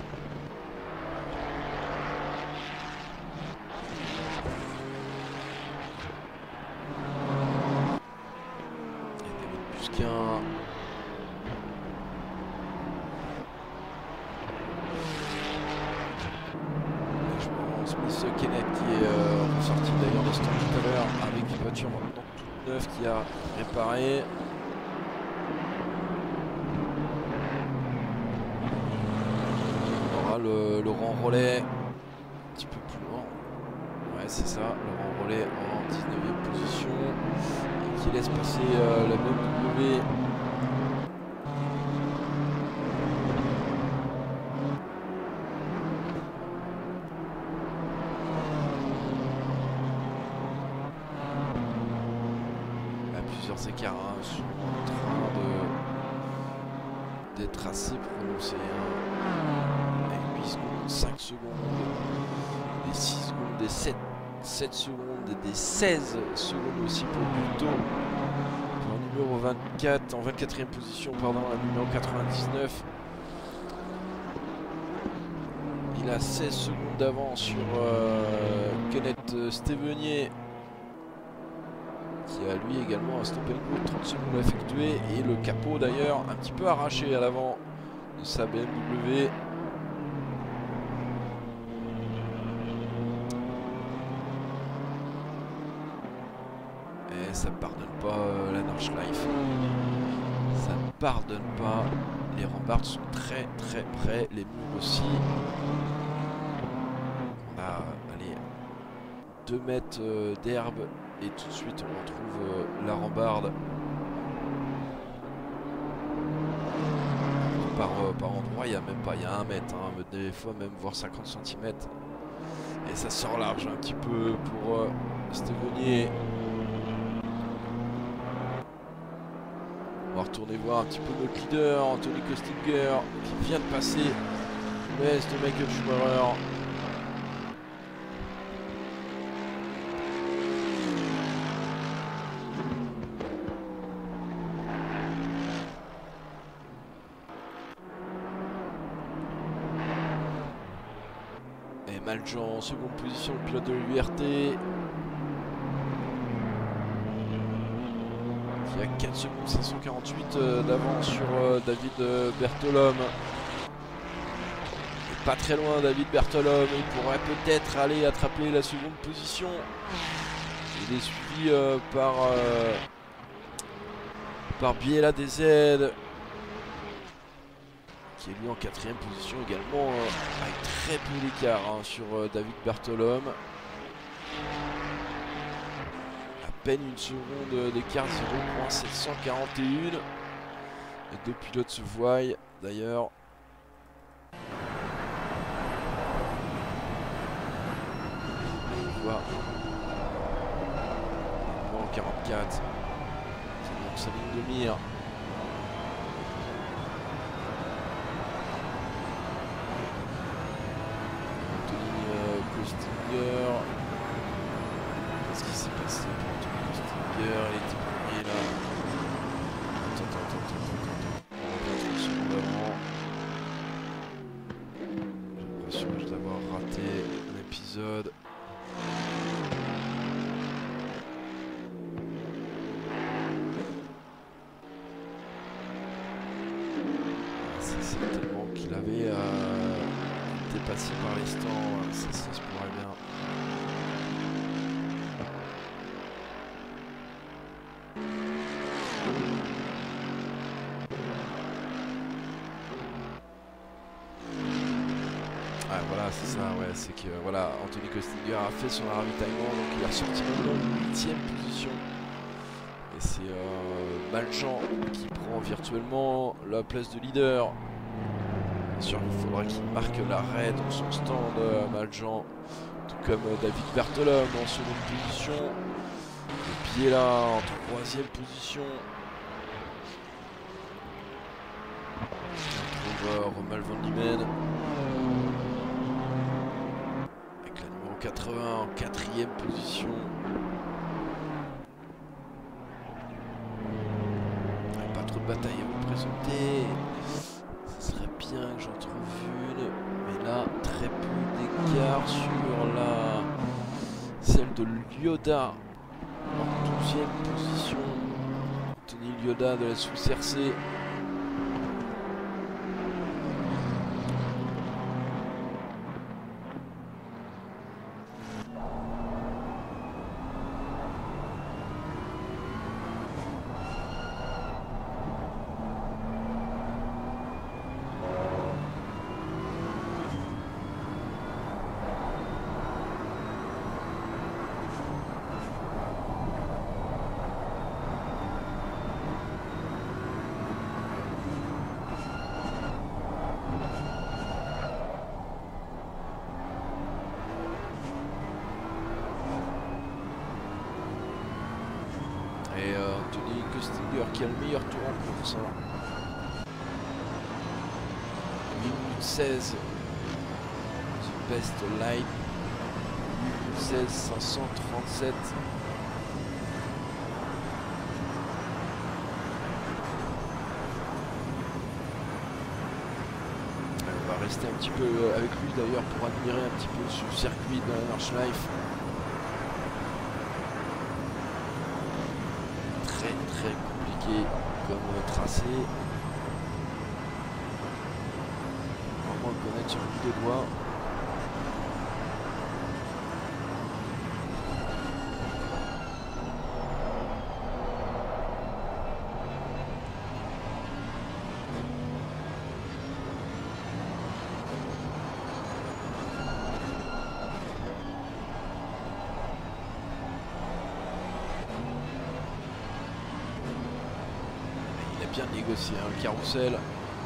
Speaker 1: Et David Busquin. Smith Kenneth qui est ressorti d'ailleurs de stand tout à l'heure avec une voiture maintenant toute neuve qui a réparé. On aura le Laurent Rollet un petit peu plus loin. Ouais, c'est ça, Laurent Rollet en 19e position et qui laisse passer la BMW. Plusieurs écarts sont en train d'être assez prononcés. Avec 8 secondes, 5 secondes, des 6 secondes, des 7 secondes, et des 16 secondes aussi pour Bulto. Pour le numéro 24, en 24e position, pardon, le numéro 99. Il a 16 secondes d'avance sur Kenneth Stevenier, qui a lui également un stop and go de 30 secondes à effectuer, et le capot d'ailleurs un petit peu arraché à l'avant de sa BMW. Et ça pardonne pas la Nordschleife, ça ne pardonne pas. Les rambardes sont très très près, les murs aussi. On a allez, 2 mètres d'herbe et tout de suite on retrouve la rambarde. Par endroit il y a même pas, il y a 1 mètre, hein, des fois même voire 50 cm. Et ça sort large un petit peu pour Stevenier. On va retourner voir un petit peu notre leader, Anthony Kostinger, qui vient de passer l'ouest de Michael Schumacher. Et Maljean en seconde position, le pilote de l'URT. Il y a 4 secondes 548 d'avance sur David Bertolome. Et pas très loin David Bertolome, il pourrait peut-être aller attraper la seconde position. Il est suivi par Biela DZ, qui est lui en 4ème position également, avec très peu d'écart sur David Bertolome. Peine une seconde d'écart, 0.741. Les 2 pilotes se voient d'ailleurs. On voit en 44. C'est donc sa ligne de mire. Anthony Kostinger. Qu'est-ce qui s'est passé pour Anthony Kostinger? Il était premier là. Attends. On revient 30 secondes avant. J'ai l'impression d'avoir raté l'épisode. C'est certainement qu'il avait été passé par les stands. Ça se pourrait bien. Ah, voilà, c'est ça, ouais, c'est que voilà, Anthony Kostinger a fait son ravitaillement, donc il est ressorti maintenant en 8ème position. Et c'est Maljean qui prend virtuellement la place de leader. Bien sûr, il faudra qu'il marque l'arrêt dans son stand, Maljean, tout comme David Bertolome en seconde position. Et puis là en 3ème position. On trouve Romain Van Diemen. 80 en 4ème position. Pas trop de bataille à vous présenter. Ce serait bien que j'en trouve une. Mais là, très peu d'écart sur celle de Lyoda en 12ème position. Anthony Lyoda de la Swiss RC. Et Anthony Kostinger qui a le meilleur tour en course. 1 minute 16. The best line. 1 minute 16, 537. On va rester un petit peu avec lui d'ailleurs pour admirer un petit peu ce circuit de la Nordschleife. Très compliqué comme tracé. Vraiment le connaître sur le bout des doigts. bien négocié, hein, le carrousel.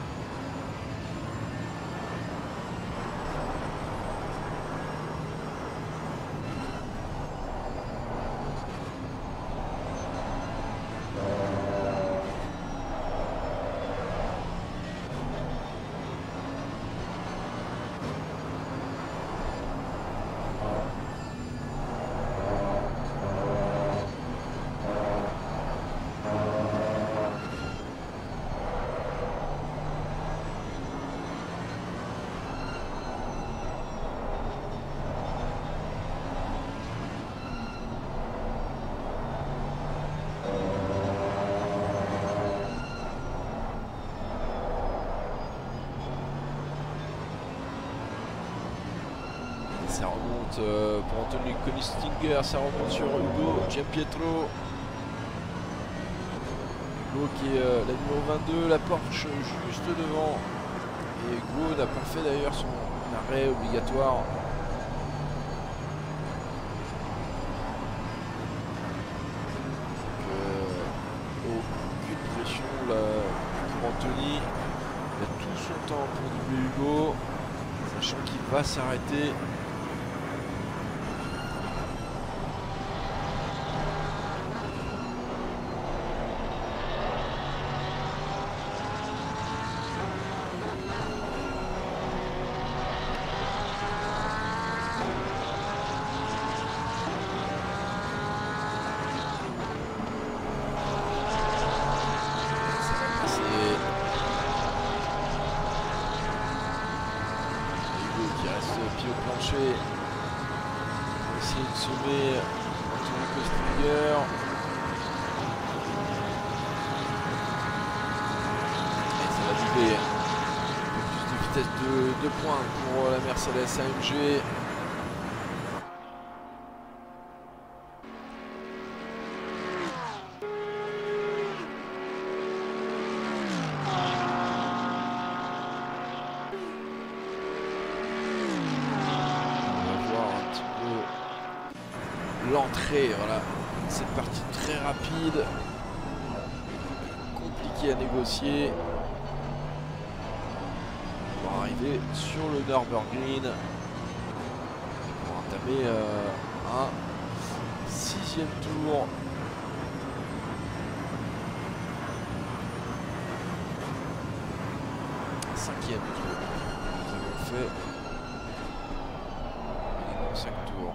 Speaker 1: Ça remonte pour Anthony Koenigsegger, ça remonte sur Hugo Giampietro. Hugo qui est la numéro 22, la Porsche juste devant. Et Hugo n'a pas fait d'ailleurs son arrêt obligatoire. Aucune pression là pour Anthony. Il a tout son temps pour doubler Hugo, sachant qu'il va s'arrêter. Pied au plancher pour essayer de sauver Anthony Koenigsegger. Et ça va doubler. Plus de vitesse de pointe pour la Mercedes AMG. L'entrée, voilà, cette partie très rapide, compliquée à négocier. On va arriver sur le Nürburgring pour entamer un 6e tour. Un 5e tour. Nous avons fait 5 tours.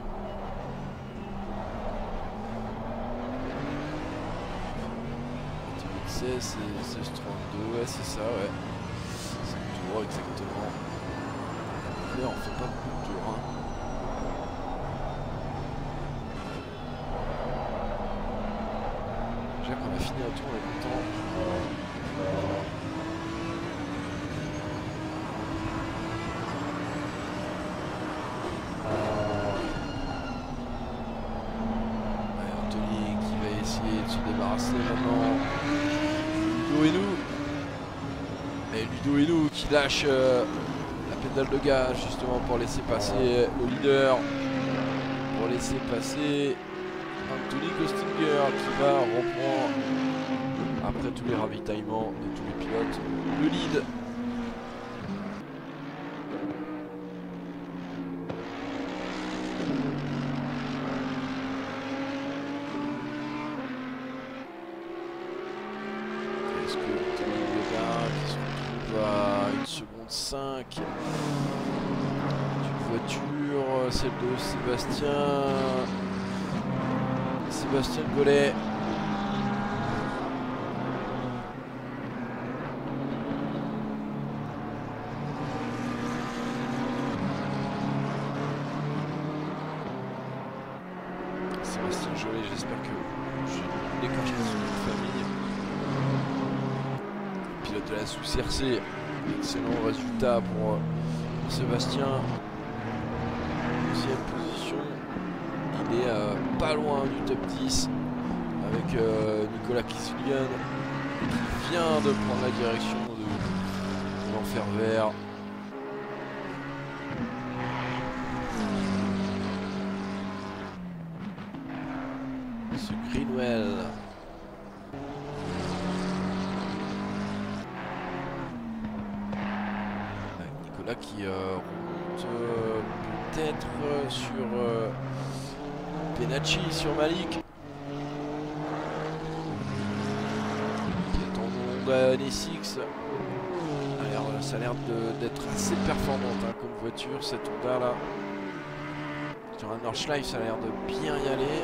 Speaker 1: C'est 32, ouais c'est ça, ouais. 5 tours exactement. Mais on fait pas beaucoup de tours. Hein. Déjà qu'on a fini un tour, on est content. Anthony qui va essayer de se débarrasser maintenant. Ludo Hénou qui lâche la pédale de gaz justement pour laisser passer le leader, pour laisser passer Anthony Koenigsegger qui va reprendre après tous les ravitaillements de tous les pilotes le lead. Est-ce que Anthony qui se retrouve à 1 seconde 5 d'une voiture, celle de Sébastien Gollet. Sébastien Jolet, j'espère que je n'écorche pas son nom de famille. Pilote de la sous-CRC, excellent résultat pour Sébastien. Deuxième position, il est pas loin du top 10 avec Nicolas Kisulian qui vient de prendre la direction de l'Enfer Vert. Ce Greenwell. là qui remonte peut-être sur Benacci, sur Malik. Qui est en Honda NSX. Ça a l'air d'être assez performante hein, comme voiture, cette Honda là. Sur un Nordschleife, ça a l'air de bien y aller.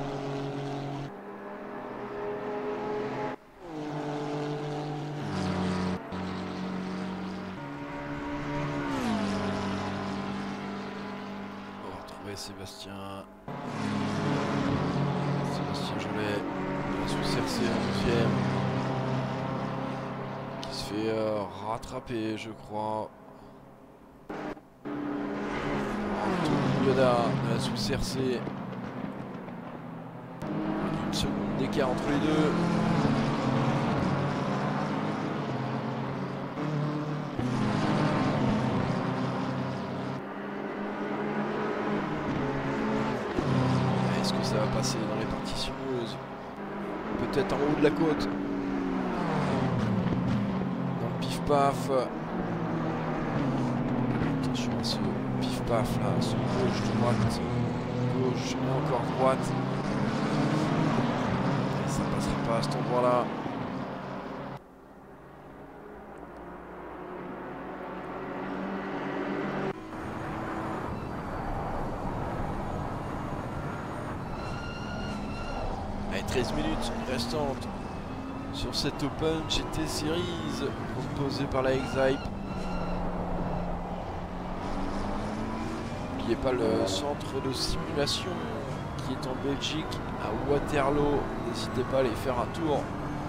Speaker 1: On va retrouver Sébastien Jolet, sous CRC en 11e. Qui se fait rattraper, je crois. Yoda de la sous CRC. Une seconde d'écart entre les deux. Est-ce que ça va passer dans les parties sinueuses? Peut-être en haut de la côte. Dans le pif-paf. Attention à ce pif-paf là, ce gauche-droite. Gauche et encore droite. Et ça passera pas à cet endroit-là. Allez, 13 minutes restantes sur cette Open GT Series proposée par la X-Hype. N'oubliez pas le centre de simulation qui est en Belgique à Waterloo. N'hésitez pas à aller faire un tour.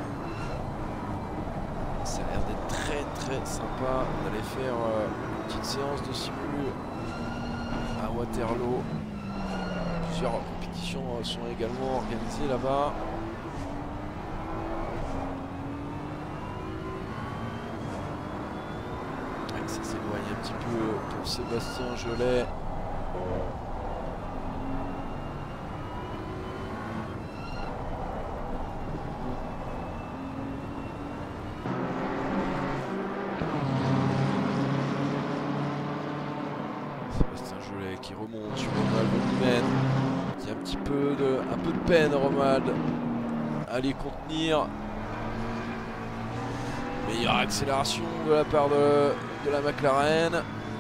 Speaker 1: Ça a l'air d'être très sympa d'aller faire une petite séance de simul à Waterloo. Plusieurs compétitions sont également organisées là-bas. Ça s'éloigne un petit peu pour Sébastien Jolet. Sébastien Jolet qui remonte sur Romald Van. Il y a un peu de peine Romald à les contenir. Meilleure accélération de la part de la McLaren.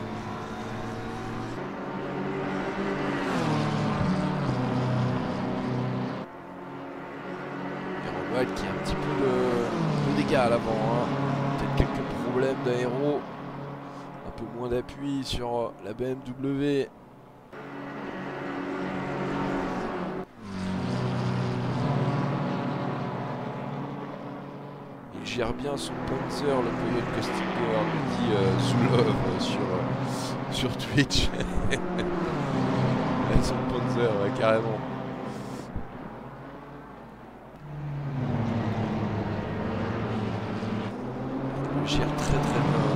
Speaker 1: Et Romald qui a un petit peu de dégâts à l'avant. Hein. Peut-être quelques problèmes d'aéro. Un peu moins d'appui sur la BMW. Il gère bien son Panzer, le Peugeot Costinger, me dit sous love sur Twitch. Son Panzer, ouais, carrément. Il le gère très bien.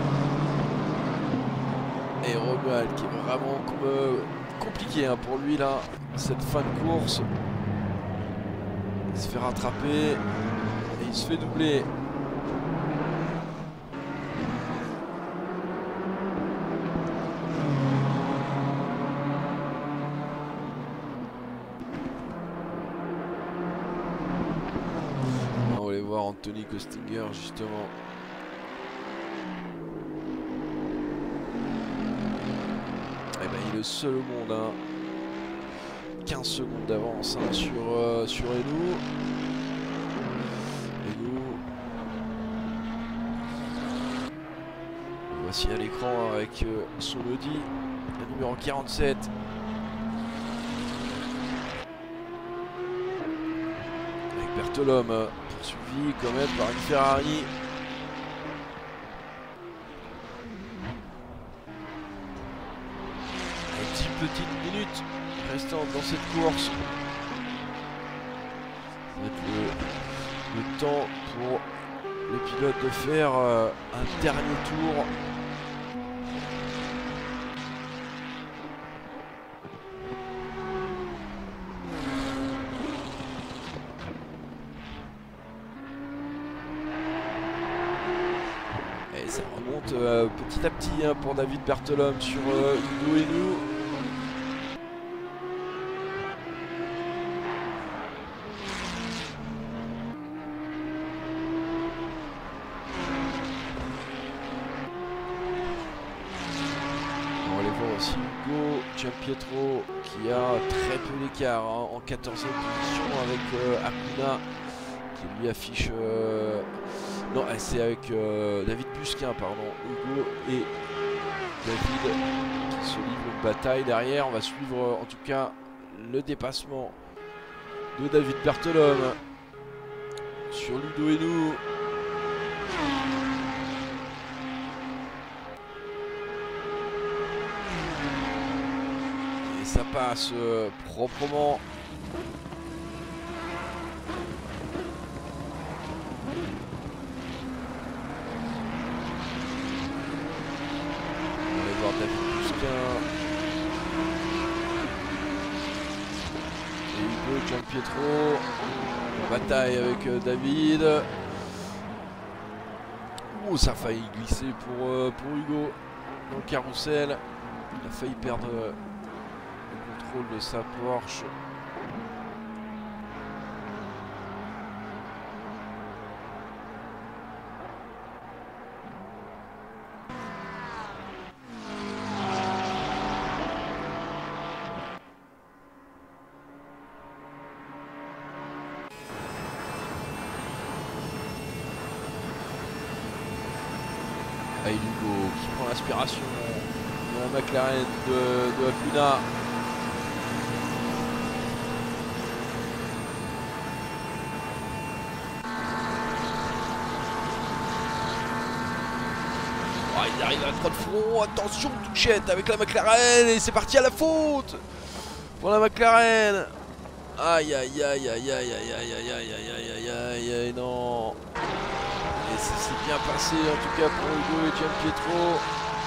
Speaker 1: Et Romald qui est vraiment compliqué hein, pour lui là, cette fin de course. Il se fait rattraper et il se fait doubler. Anthony Costinger justement. Et ben, il est le seul au monde hein. 15 secondes d'avance hein, sur Enou. Voici à l'écran avec son Audi, le numéro 47. Avec Bertolome poursuivi quand même par une Ferrari. Avec 10 petites minutes restantes dans cette course. Ça va être le temps pour les pilotes de faire un dernier tour. Et ça remonte remonte petit à petit hein, pour David Berthelum sur Hugo Hénou. On va aller voir aussi Hugo Giampietro qui a très peu d'écart hein, en 14e position avec Acuna qui lui affiche... Non, c'est avec David Busquin, pardon. Hugo et David qui se livrent une bataille derrière. On va suivre en tout cas le dépassement de David Berthelum sur Ludo Hénou. Et ça passe proprement. David Busquin et Hugo Giampietro en bataille avec David. Oh, ça a failli glisser pour Hugo dans le carrousel. Il a failli perdre le contrôle de sa Porsche. Ah, Hugo qui prend l'inspiration de la McLaren de Acuna. Oh, il arrive à 3 de front, attention, touchette avec la McLaren et c'est parti à la faute pour la McLaren. Aïe aïe aïe aïe aïe aïe aïe aïe aïe aïe aïe aïe, non. Et ça s'est bien passé en tout cas pour Hugo et Giampietro.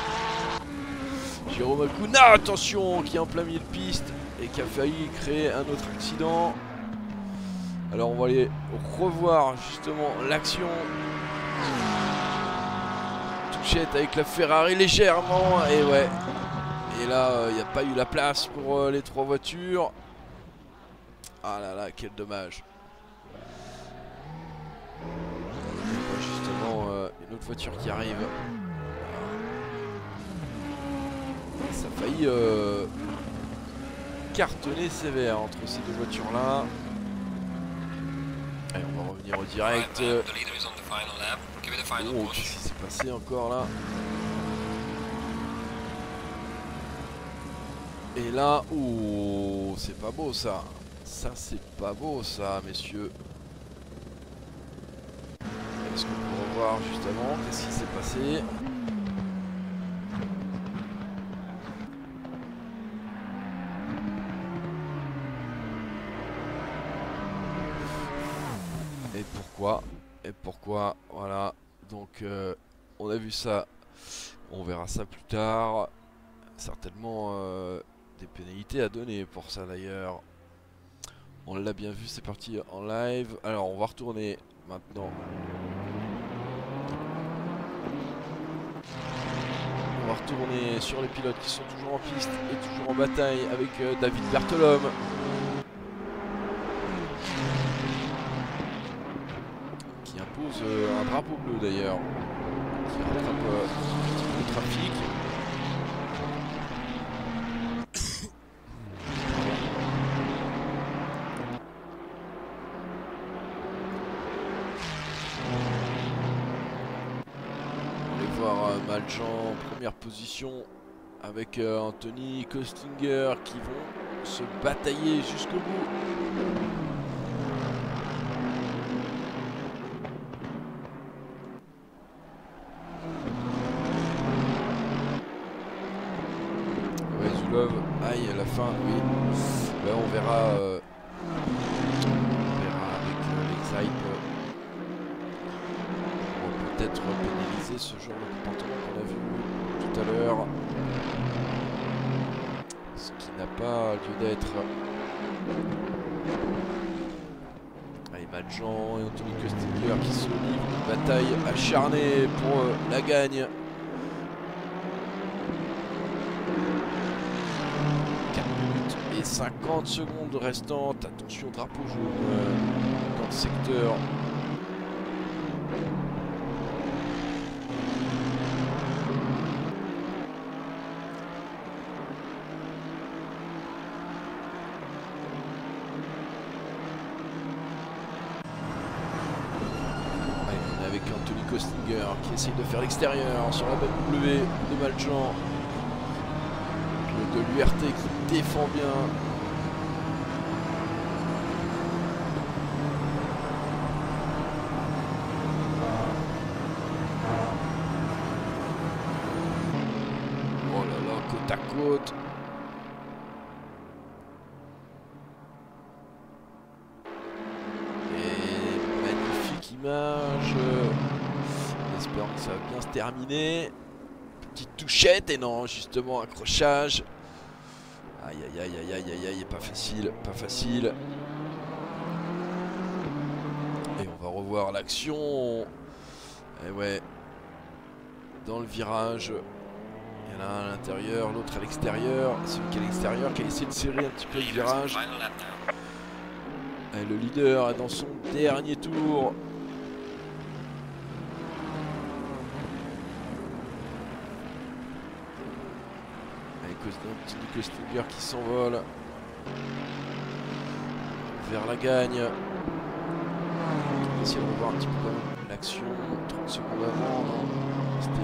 Speaker 1: Jérôme Acuna, attention, qui est en plein milieu de piste et qui a failli créer un autre accident. Alors on va aller revoir justement l'action. Touchette avec la Ferrari légèrement et ouais. Et là il n'y a pas eu la place pour les 3 voitures. Ah là là, quel dommage. Justement une autre voiture qui arrive. Ça a failli cartonner sévère entre ces deux voitures là. Allez, on va revenir au direct. Oh, qu'est-ce qui s'est passé encore là? Et là, oh, c'est pas beau ça. Ça c'est pas beau ça, messieurs. Est-ce qu'on peut revoir juste avant qu'est-ce qui s'est passé? Et pourquoi? Voilà. Donc on a vu ça. On verra ça plus tard. Certainement des pénalités à donner pour ça d'ailleurs. On l'a bien vu, c'est parti en live. Alors on va retourner maintenant. On va retourner sur les pilotes qui sont toujours en piste et toujours en bataille avec David Berthelum. Qui impose un drapeau bleu d'ailleurs. Qui rattrape un petit peu le trafic. Maljean, première position avec Anthony Kostinger qui vont se batailler jusqu'au bout. Ouais, Zulov, aïe, à la fin, oui. Là, on verra avec l'Exhype. Peut-être pénaliser ce genre de comportement qu'on a vu tout à l'heure, ce qui n'a pas lieu d'être. Allez, Maljean et Anthony Kostinger qui se livrent une bataille acharnée pour la gagne 50 secondes restantes. Attention, drapeau jaune dans le secteur. Avec Anthony Kostinger qui essaye de faire l'extérieur sur la BMW de Maljean. De l'URT qui défend bien. Oh là là, côte à côte. Et magnifique image. En espérant que ça va bien se terminer. Petite touchette et non, justement accrochage. Aïe aïe aïe aïe aïe aïe aïe, pas facile, pas facile. Et on va revoir l'action. Et ouais, dans le virage, il y en a un à l'intérieur, l'autre à l'extérieur. Celui qui est à l'extérieur qui a essayé de serrer un petit peu le virage. Et le leader est dans son dernier tour. Anthony Kostinger qui s'envole vers la gagne. On va essayer de revoir un petit peu quand même l'action 30 secondes avant. C'était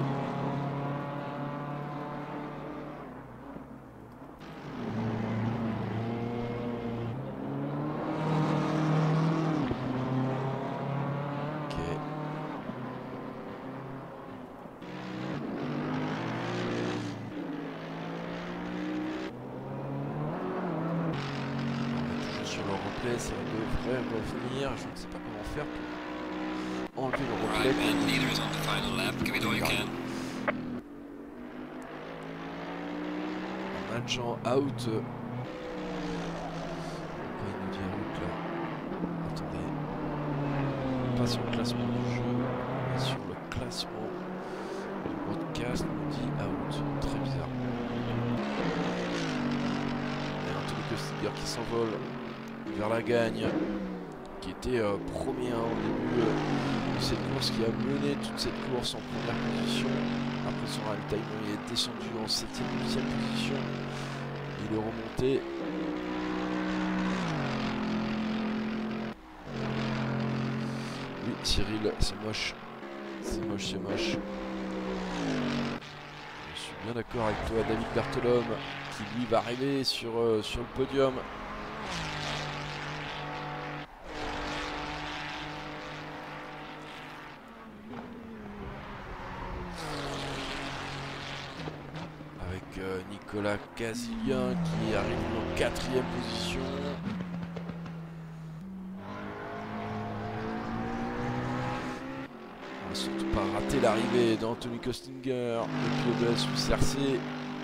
Speaker 1: ça devrait revenir. Je ne sais pas comment faire pour enlever le replay. Maljean out. Pourquoi il nous dit out là? Attendez. Pas sur le classement du jeu, mais sur le classement du broadcast, on dit out. Très bizarre. Et Anthony Kostinger qui s'envole vers la gagne, qui était premier au début de cette course, qui a mené toute cette course en première position. Après son ravitaillement, il est descendu en 7e, 8e position. Il est remonté. Oui, Cyril, c'est moche. C'est moche, c'est moche. Je suis bien d'accord avec toi, David Berthelhomme, qui lui va arriver sur le podium. Nicolas Casilien qui arrive en 4e position. On va surtout pas rater l'arrivée d'Anthony Kostinger, le pilote de la Suisse RC,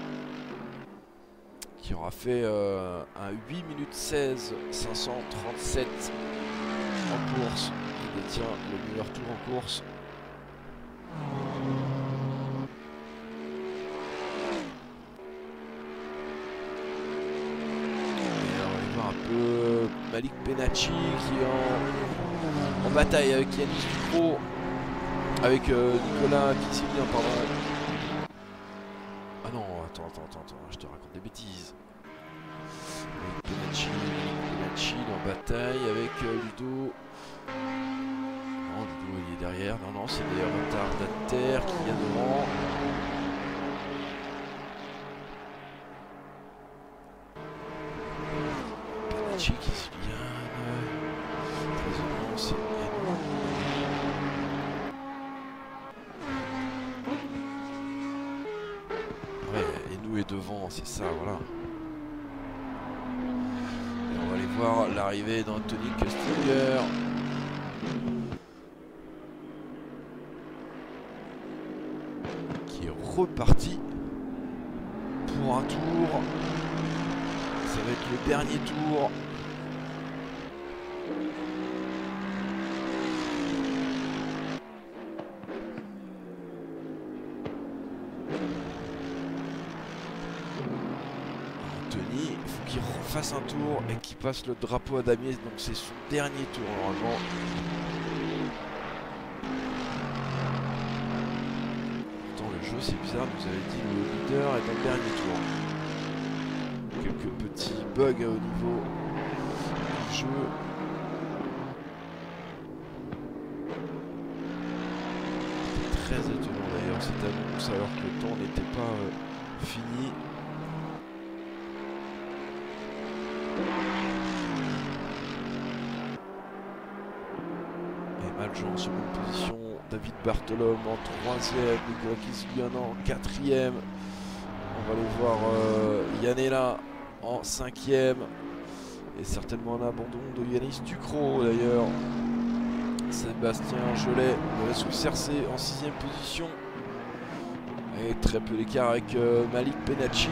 Speaker 1: qui aura fait un 8 minutes 16 537 en course. Il détient le meilleur tour en course. Malik Benacci qui est en bataille avec Yanis Ducrot, avec Nicolas Casilien, pardon. Ah non, attends, je te raconte des bêtises. Benacci en bataille avec Ludo. Non, Ludo il est derrière, non, c'est des retardataires qui y a devant. Benacci qui se vient. Ouais, et nous est devant, c'est ça, voilà. Et on va aller voir l'arrivée d'Anthony Kostinger. Qui est reparti pour un tour. Ça va être le dernier tour. fasse un tour et qu'il passe le drapeau à damier. Donc c'est son dernier tour normalement. Pourtant le jeu c'est bizarre, nous avait dit le leader est dans le dernier tour. Quelques petits bugs au niveau du jeu. Très étonnant d'ailleurs cette annonce alors que le temps n'était pas fini. Et Maljean en seconde position, David Bartholome en troisième, Nicolas Kislian en quatrième. On va aller voir Yanela en cinquième. Et certainement un abandon de Yanis Ducrot d'ailleurs. Sébastien Jolet de SOCRC en 6ème position. Et très peu d'écart avec Malik Benacci.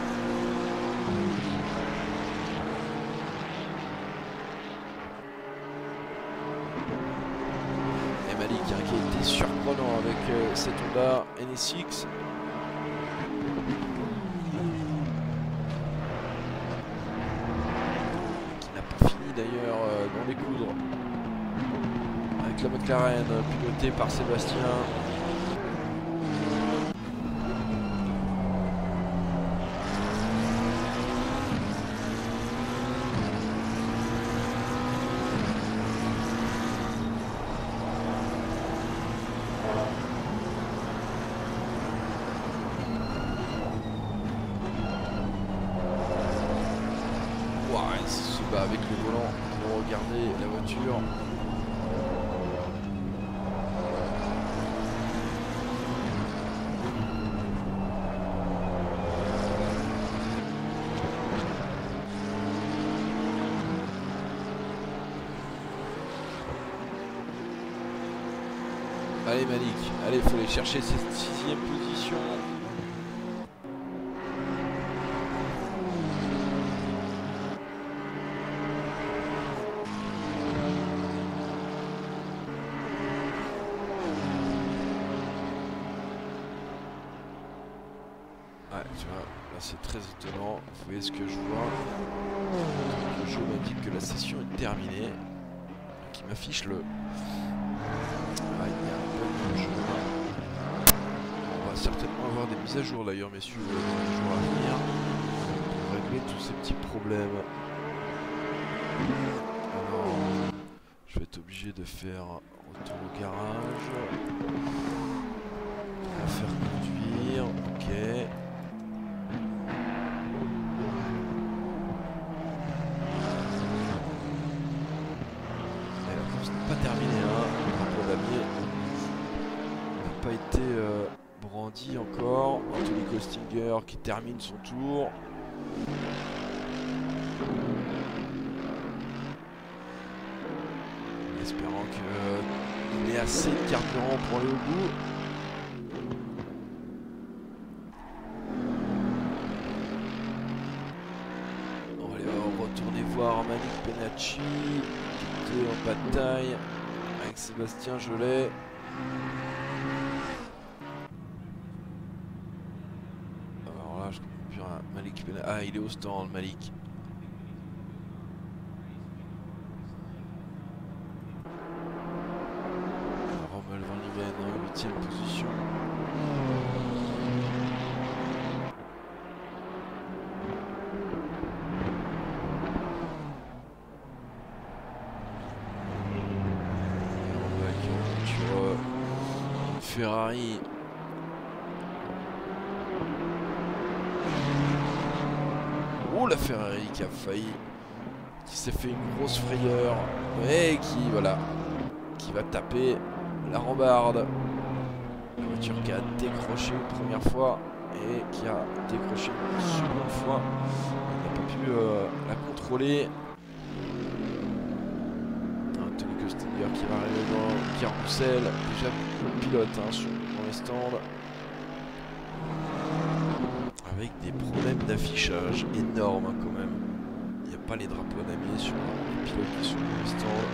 Speaker 1: Et Malik hein, qui a été surprenant avec cette Honda NSX. Qui n'a pas fini d'ailleurs dans les coudres. La McLaren pilotée par Sébastien. Wow, il se bat avec le volant pour regarder la voiture. Allez Malik, allez, il faut aller chercher cette 6ème position. Ouais, tu vois, là c'est très étonnant. Vous voyez ce que je vois. Le jeu m'indique que la session est terminée. Qui m'affiche le... Ah, il y a un peu de jeu. On va certainement avoir des mises à jour d'ailleurs, messieurs, dans les jours à venir pour régler tous ces petits problèmes. Alors, je vais être obligé de faire retour au garage. On va faire conduire, ok. Et la course n'est pas terminée, hein. N'a pas été brandi encore. Anthony Kostinger qui termine son tour. En espérant qu'il ait assez de carburant pour aller au bout. On va aller retourner voir Malik Benacci qui était en bataille avec Sébastien Jolet. Alors là, je comprends plus rien. Malik Benacci. Ah, il est au stand, Malik. Rommel Van Liven en 8ème position. Ferrari. Oh, la Ferrari qui a failli, qui s'est fait une grosse frayeur et qui, voilà, qui va taper la rambarde. La voiture qui a décroché une première fois et qui a décroché une seconde fois. Il n'a pas pu la contrôler. Anthony Kostinger qui va arriver dans Pierre Roussel, déjà le pilote hein, dans les stands. Avec des problèmes d'affichage énormes hein, quand même. Il n'y a pas les drapeaux à damier sur les pilotes qui sont dans les stands.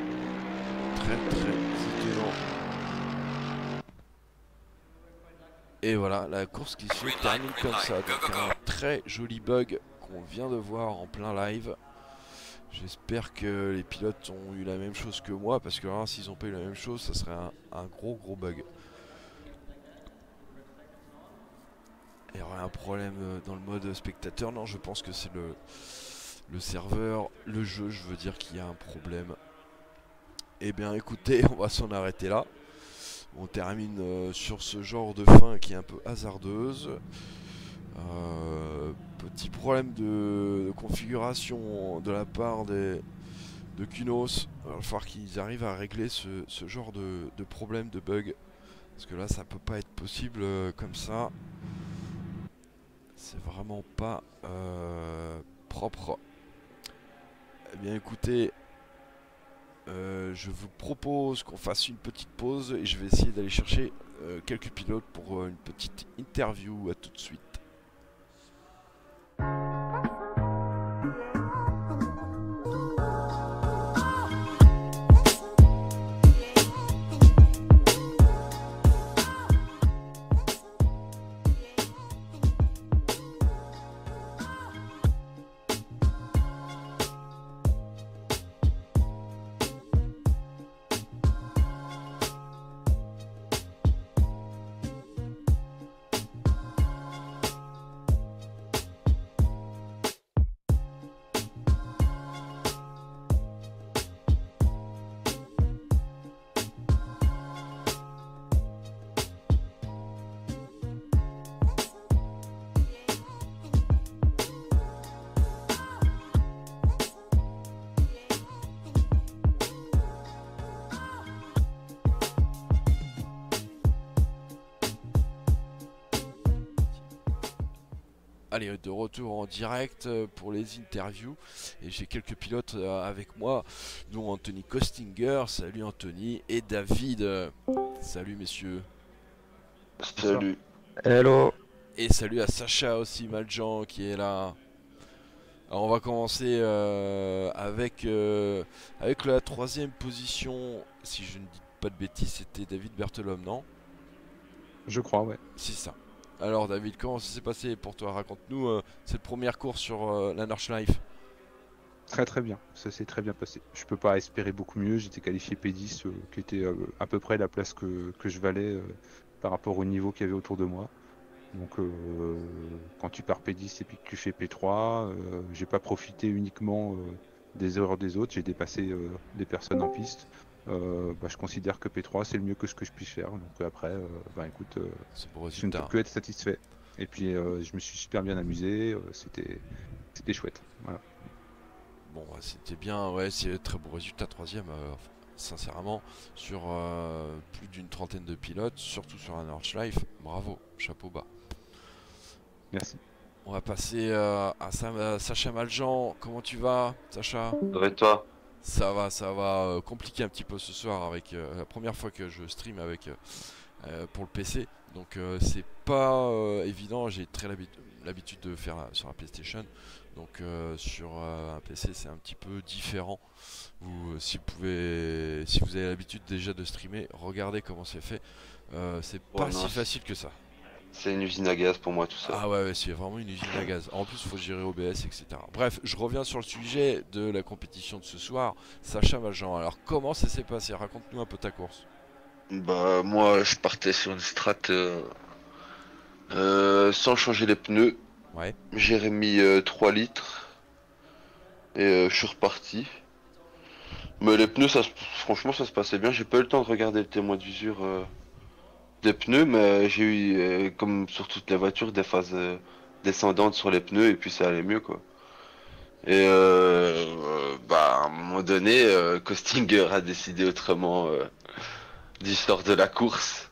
Speaker 1: Très étonnant. Et voilà, la course qui se termine comme ça. Donc un très joli bug qu'on vient de voir en plein live. J'espère que les pilotes ont eu la même chose que moi, parce que là, s'ils n'ont pas eu la même chose, ça serait un gros bug. Il y aurait un problème dans le mode spectateur. Non, je pense que c'est le serveur, le jeu, je veux dire qu'il y a un problème. Eh bien écoutez, on va s'en arrêter là. On termine sur ce genre de fin qui est un peu hasardeuse. Petit problème de configuration de la part de Kunos. Il va falloir qu'ils arrivent à régler ce genre de problème, de bug. Parce que là, ça peut pas être possible comme ça. C'est vraiment pas propre. Eh bien écoutez, je vous propose qu'on fasse une petite pause et je vais essayer d'aller chercher quelques pilotes pour une petite interview. À tout de suite. Allez, de retour en direct pour les interviews et j'ai quelques pilotes avec moi, dont Anthony Kostinger, salut Anthony, et David, salut messieurs.
Speaker 4: Salut.
Speaker 5: Hello.
Speaker 1: Et salut à Sacha aussi, Maljan, qui est là. Alors on va commencer avec la troisième position, si je ne dis pas de bêtises, c'était David Berthelum, non?
Speaker 5: Je crois, ouais.
Speaker 1: C'est ça. Alors David, comment ça s'est passé pour toi? Raconte-nous cette première course sur la Nordschleife.
Speaker 5: Très très bien, ça s'est très bien passé. Je peux pas espérer beaucoup mieux, j'étais qualifié P10 qui était à peu près la place que je valais par rapport au niveau qu'il y avait autour de moi. Donc quand tu pars P10 et puis que tu fais P3, j'ai pas profité uniquement des erreurs des autres, j'ai dépassé des personnes en piste. Je considère que P3 c'est le mieux que ce que je puisse faire. Donc après, écoute, je ne peux que être satisfait. Et puis je me suis super bien amusé, c'était chouette. Voilà.
Speaker 1: Bon, c'était bien, ouais, c'est très beau résultat, troisième, sincèrement, sur plus d'une trentaine de pilotes, surtout sur un Nordschleife. Bravo, chapeau bas.
Speaker 5: Merci.
Speaker 1: On va passer à Sacha Maljan. Comment tu vas, Sacha?
Speaker 4: Ça va et toi?
Speaker 1: Ça va compliquer un petit peu ce soir avec la première fois que je stream avec pour le PC. Donc c'est pas évident, j'ai très l'habitude de faire sur la PlayStation. Donc sur un PC c'est un petit peu différent. Si vous avez l'habitude déjà de streamer, regardez comment c'est fait. C'est pas si facile que ça.
Speaker 4: C'est une usine à gaz pour moi tout ça.
Speaker 1: Ah ouais, c'est vraiment une usine à gaz. En plus, il faut gérer OBS, etc. Bref, je reviens sur le sujet de la compétition de ce soir. Sacha Maljan, alors comment ça s'est passé? Raconte-nous un peu ta course.
Speaker 4: Bah moi je partais sur une strat sans changer les pneus.
Speaker 1: Ouais.
Speaker 4: J'ai remis 3 litres et je suis reparti. Mais les pneus, franchement ça se passait bien. J'ai pas eu le temps de regarder le témoin d'usure des pneus, mais j'ai eu, comme sur toutes les voitures, des phases descendantes sur les pneus et puis ça allait mieux quoi. Et à un moment donné, Kostinger a décidé autrement du sort de la course.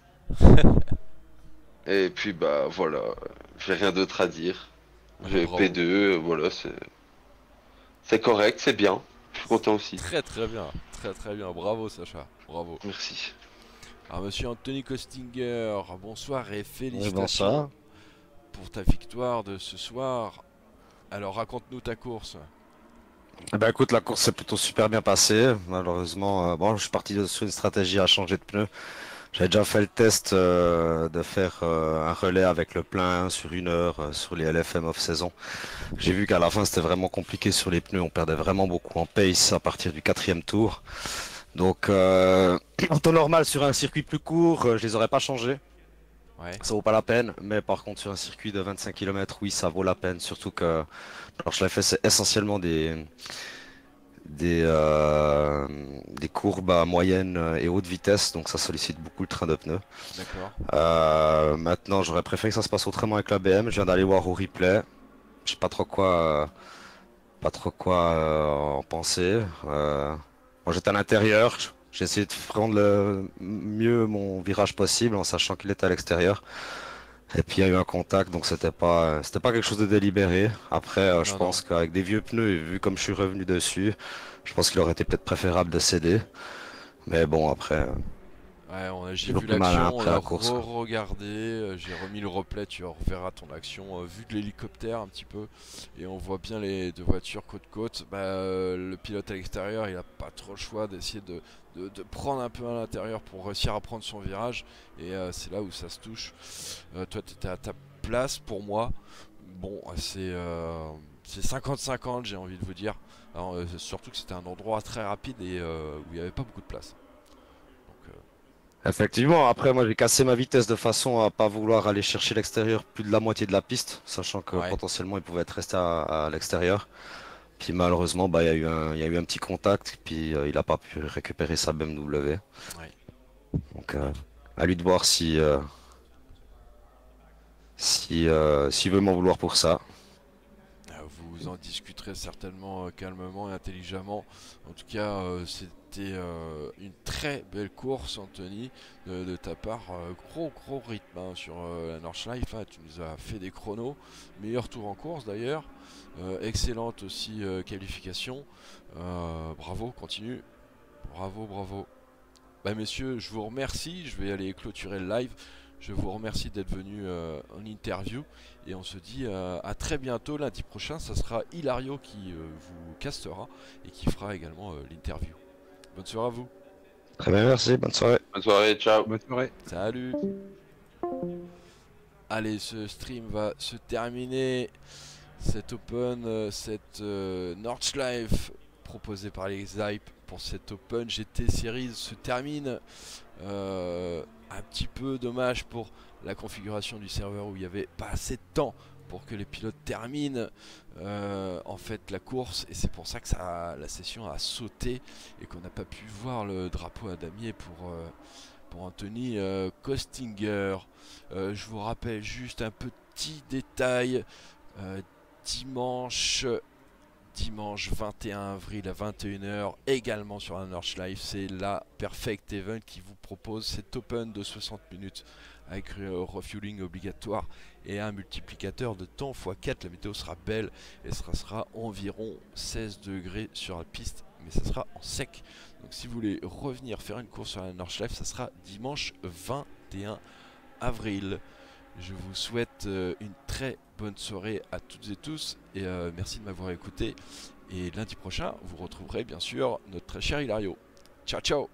Speaker 4: Et puis bah voilà, j'ai rien d'autre à dire. J'ai
Speaker 1: Bravo.
Speaker 4: P2, voilà, c'est correct, c'est bien. Je suis content aussi.
Speaker 1: Très bien, très bien. Bravo Sacha, bravo.
Speaker 4: Merci.
Speaker 1: Alors monsieur Anthony Kostinger, bonsoir et félicitations
Speaker 6: bonsoir.
Speaker 1: pour ta victoire de ce soir. Alors raconte-nous ta course.
Speaker 6: Bah écoute, la course s'est plutôt super bien passée. Malheureusement, je suis parti sur une stratégie à changer de pneus J'avais déjà fait le test de faire un relais avec le plein sur 1 heure sur les LFM off-saison. J'ai vu qu'à la fin c'était vraiment compliqué sur les pneus, on perdait vraiment beaucoup en pace à partir du 4e tour. Donc en temps normal sur un circuit plus court, je les aurais pas changés,
Speaker 1: Ouais.
Speaker 6: ça vaut pas la peine. Mais par contre sur un circuit de 25 km, oui ça vaut la peine, surtout que alors, je l'ai fait, c'est essentiellement des courbes à moyenne et haute vitesse, donc ça sollicite beaucoup le train de pneus.
Speaker 1: D'accord.
Speaker 6: Maintenant, j'aurais préféré que ça se passe autrement avec la BM. Je viens d'aller voir au replay. Je sais pas trop quoi en penser. Moi, j'étais à l'intérieur. J'ai essayé de prendre le mieux mon virage possible en sachant qu'il était à l'extérieur. Et puis il y a eu un contact, donc c'était pas quelque chose de délibéré. Après, je
Speaker 1: Non,
Speaker 6: pense qu'avec des vieux pneus et vu comme je suis revenu dessus, je pense qu'il aurait été peut-être préférable de céder. Mais bon, après,
Speaker 1: Ouais, j'ai
Speaker 6: toujours
Speaker 1: vu
Speaker 6: plus malin
Speaker 1: l'action, on
Speaker 6: après
Speaker 1: a
Speaker 6: la course, quoi.
Speaker 1: regardé, j'ai remis le replay, tu reverras ton action, vu de l'hélicoptère un petit peu, et on voit bien les deux voitures côte-côte. Bah, le pilote à l'extérieur, il a pas trop le choix d'essayer de prendre un peu à l'intérieur pour réussir à prendre son virage, et c'est là où ça se touche. Toi, tu étais à ta place, pour moi. Bon, c'est 50-50, j'ai envie de vous dire. Alors, surtout que c'était un endroit très rapide et où il n'y avait pas beaucoup de place. Donc,
Speaker 6: Effectivement, après moi j'ai cassé ma vitesse de façon à pas vouloir aller chercher l'extérieur plus de la moitié de la piste, sachant que
Speaker 1: ouais.
Speaker 6: potentiellement il pouvait être resté à l'extérieur. Puis malheureusement, bah, il y a eu un petit contact, puis il a pas pu récupérer sa BMW.
Speaker 1: Ouais.
Speaker 6: Donc à lui de voir s'il veut m'en vouloir pour ça.
Speaker 1: Vous en discuterez certainement calmement et intelligemment. En tout cas, c'était une très belle course, Anthony, de ta part. Gros rythme hein, sur la Nordschleife. Hein. Tu nous as fait des chronos. Meilleur tour en course d'ailleurs. Excellente aussi qualification. Bravo, continue. Bravo. Bah messieurs, je vous remercie. Je vais aller clôturer le live. Je vous remercie d'être venu en interview et on se dit à très bientôt. Lundi prochain, ça sera Hilario qui vous castera et qui fera également l'interview. Bonne soirée à vous.
Speaker 6: Très bien, merci, bonne soirée.
Speaker 4: Bonne soirée, ciao.
Speaker 5: Bonne soirée.
Speaker 1: Salut. Allez, ce stream va se terminer. Cet Open, cette Nordschleife proposée par les Zype pour cet Open GT Series se termine. Un petit peu dommage pour la configuration du serveur où il n'y avait pas assez de temps pour que les pilotes terminent en fait la course et c'est pour ça que la session a sauté et qu'on n'a pas pu voir le drapeau à damier pour Anthony Kostinger. Je vous rappelle juste un petit détail. Dimanche 21 avril à 21 h également sur la Nordschleife, c'est la Perfect Event qui vous propose cet Open de 60 minutes avec refueling obligatoire et un multiplicateur de temps x4. La météo sera belle et ce sera environ 16 degrés sur la piste, mais ça sera en sec. Donc si vous voulez revenir faire une course sur la Nordschleife, ça sera dimanche 21 avril. Je vous souhaite une très bonne soirée à toutes et tous et merci de m'avoir écouté. Et lundi prochain, vous retrouverez bien sûr notre très cher Hilario. Ciao.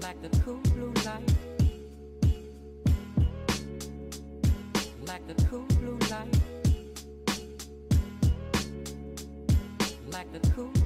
Speaker 2: like the cool blue light, like the cool blue light, like the cool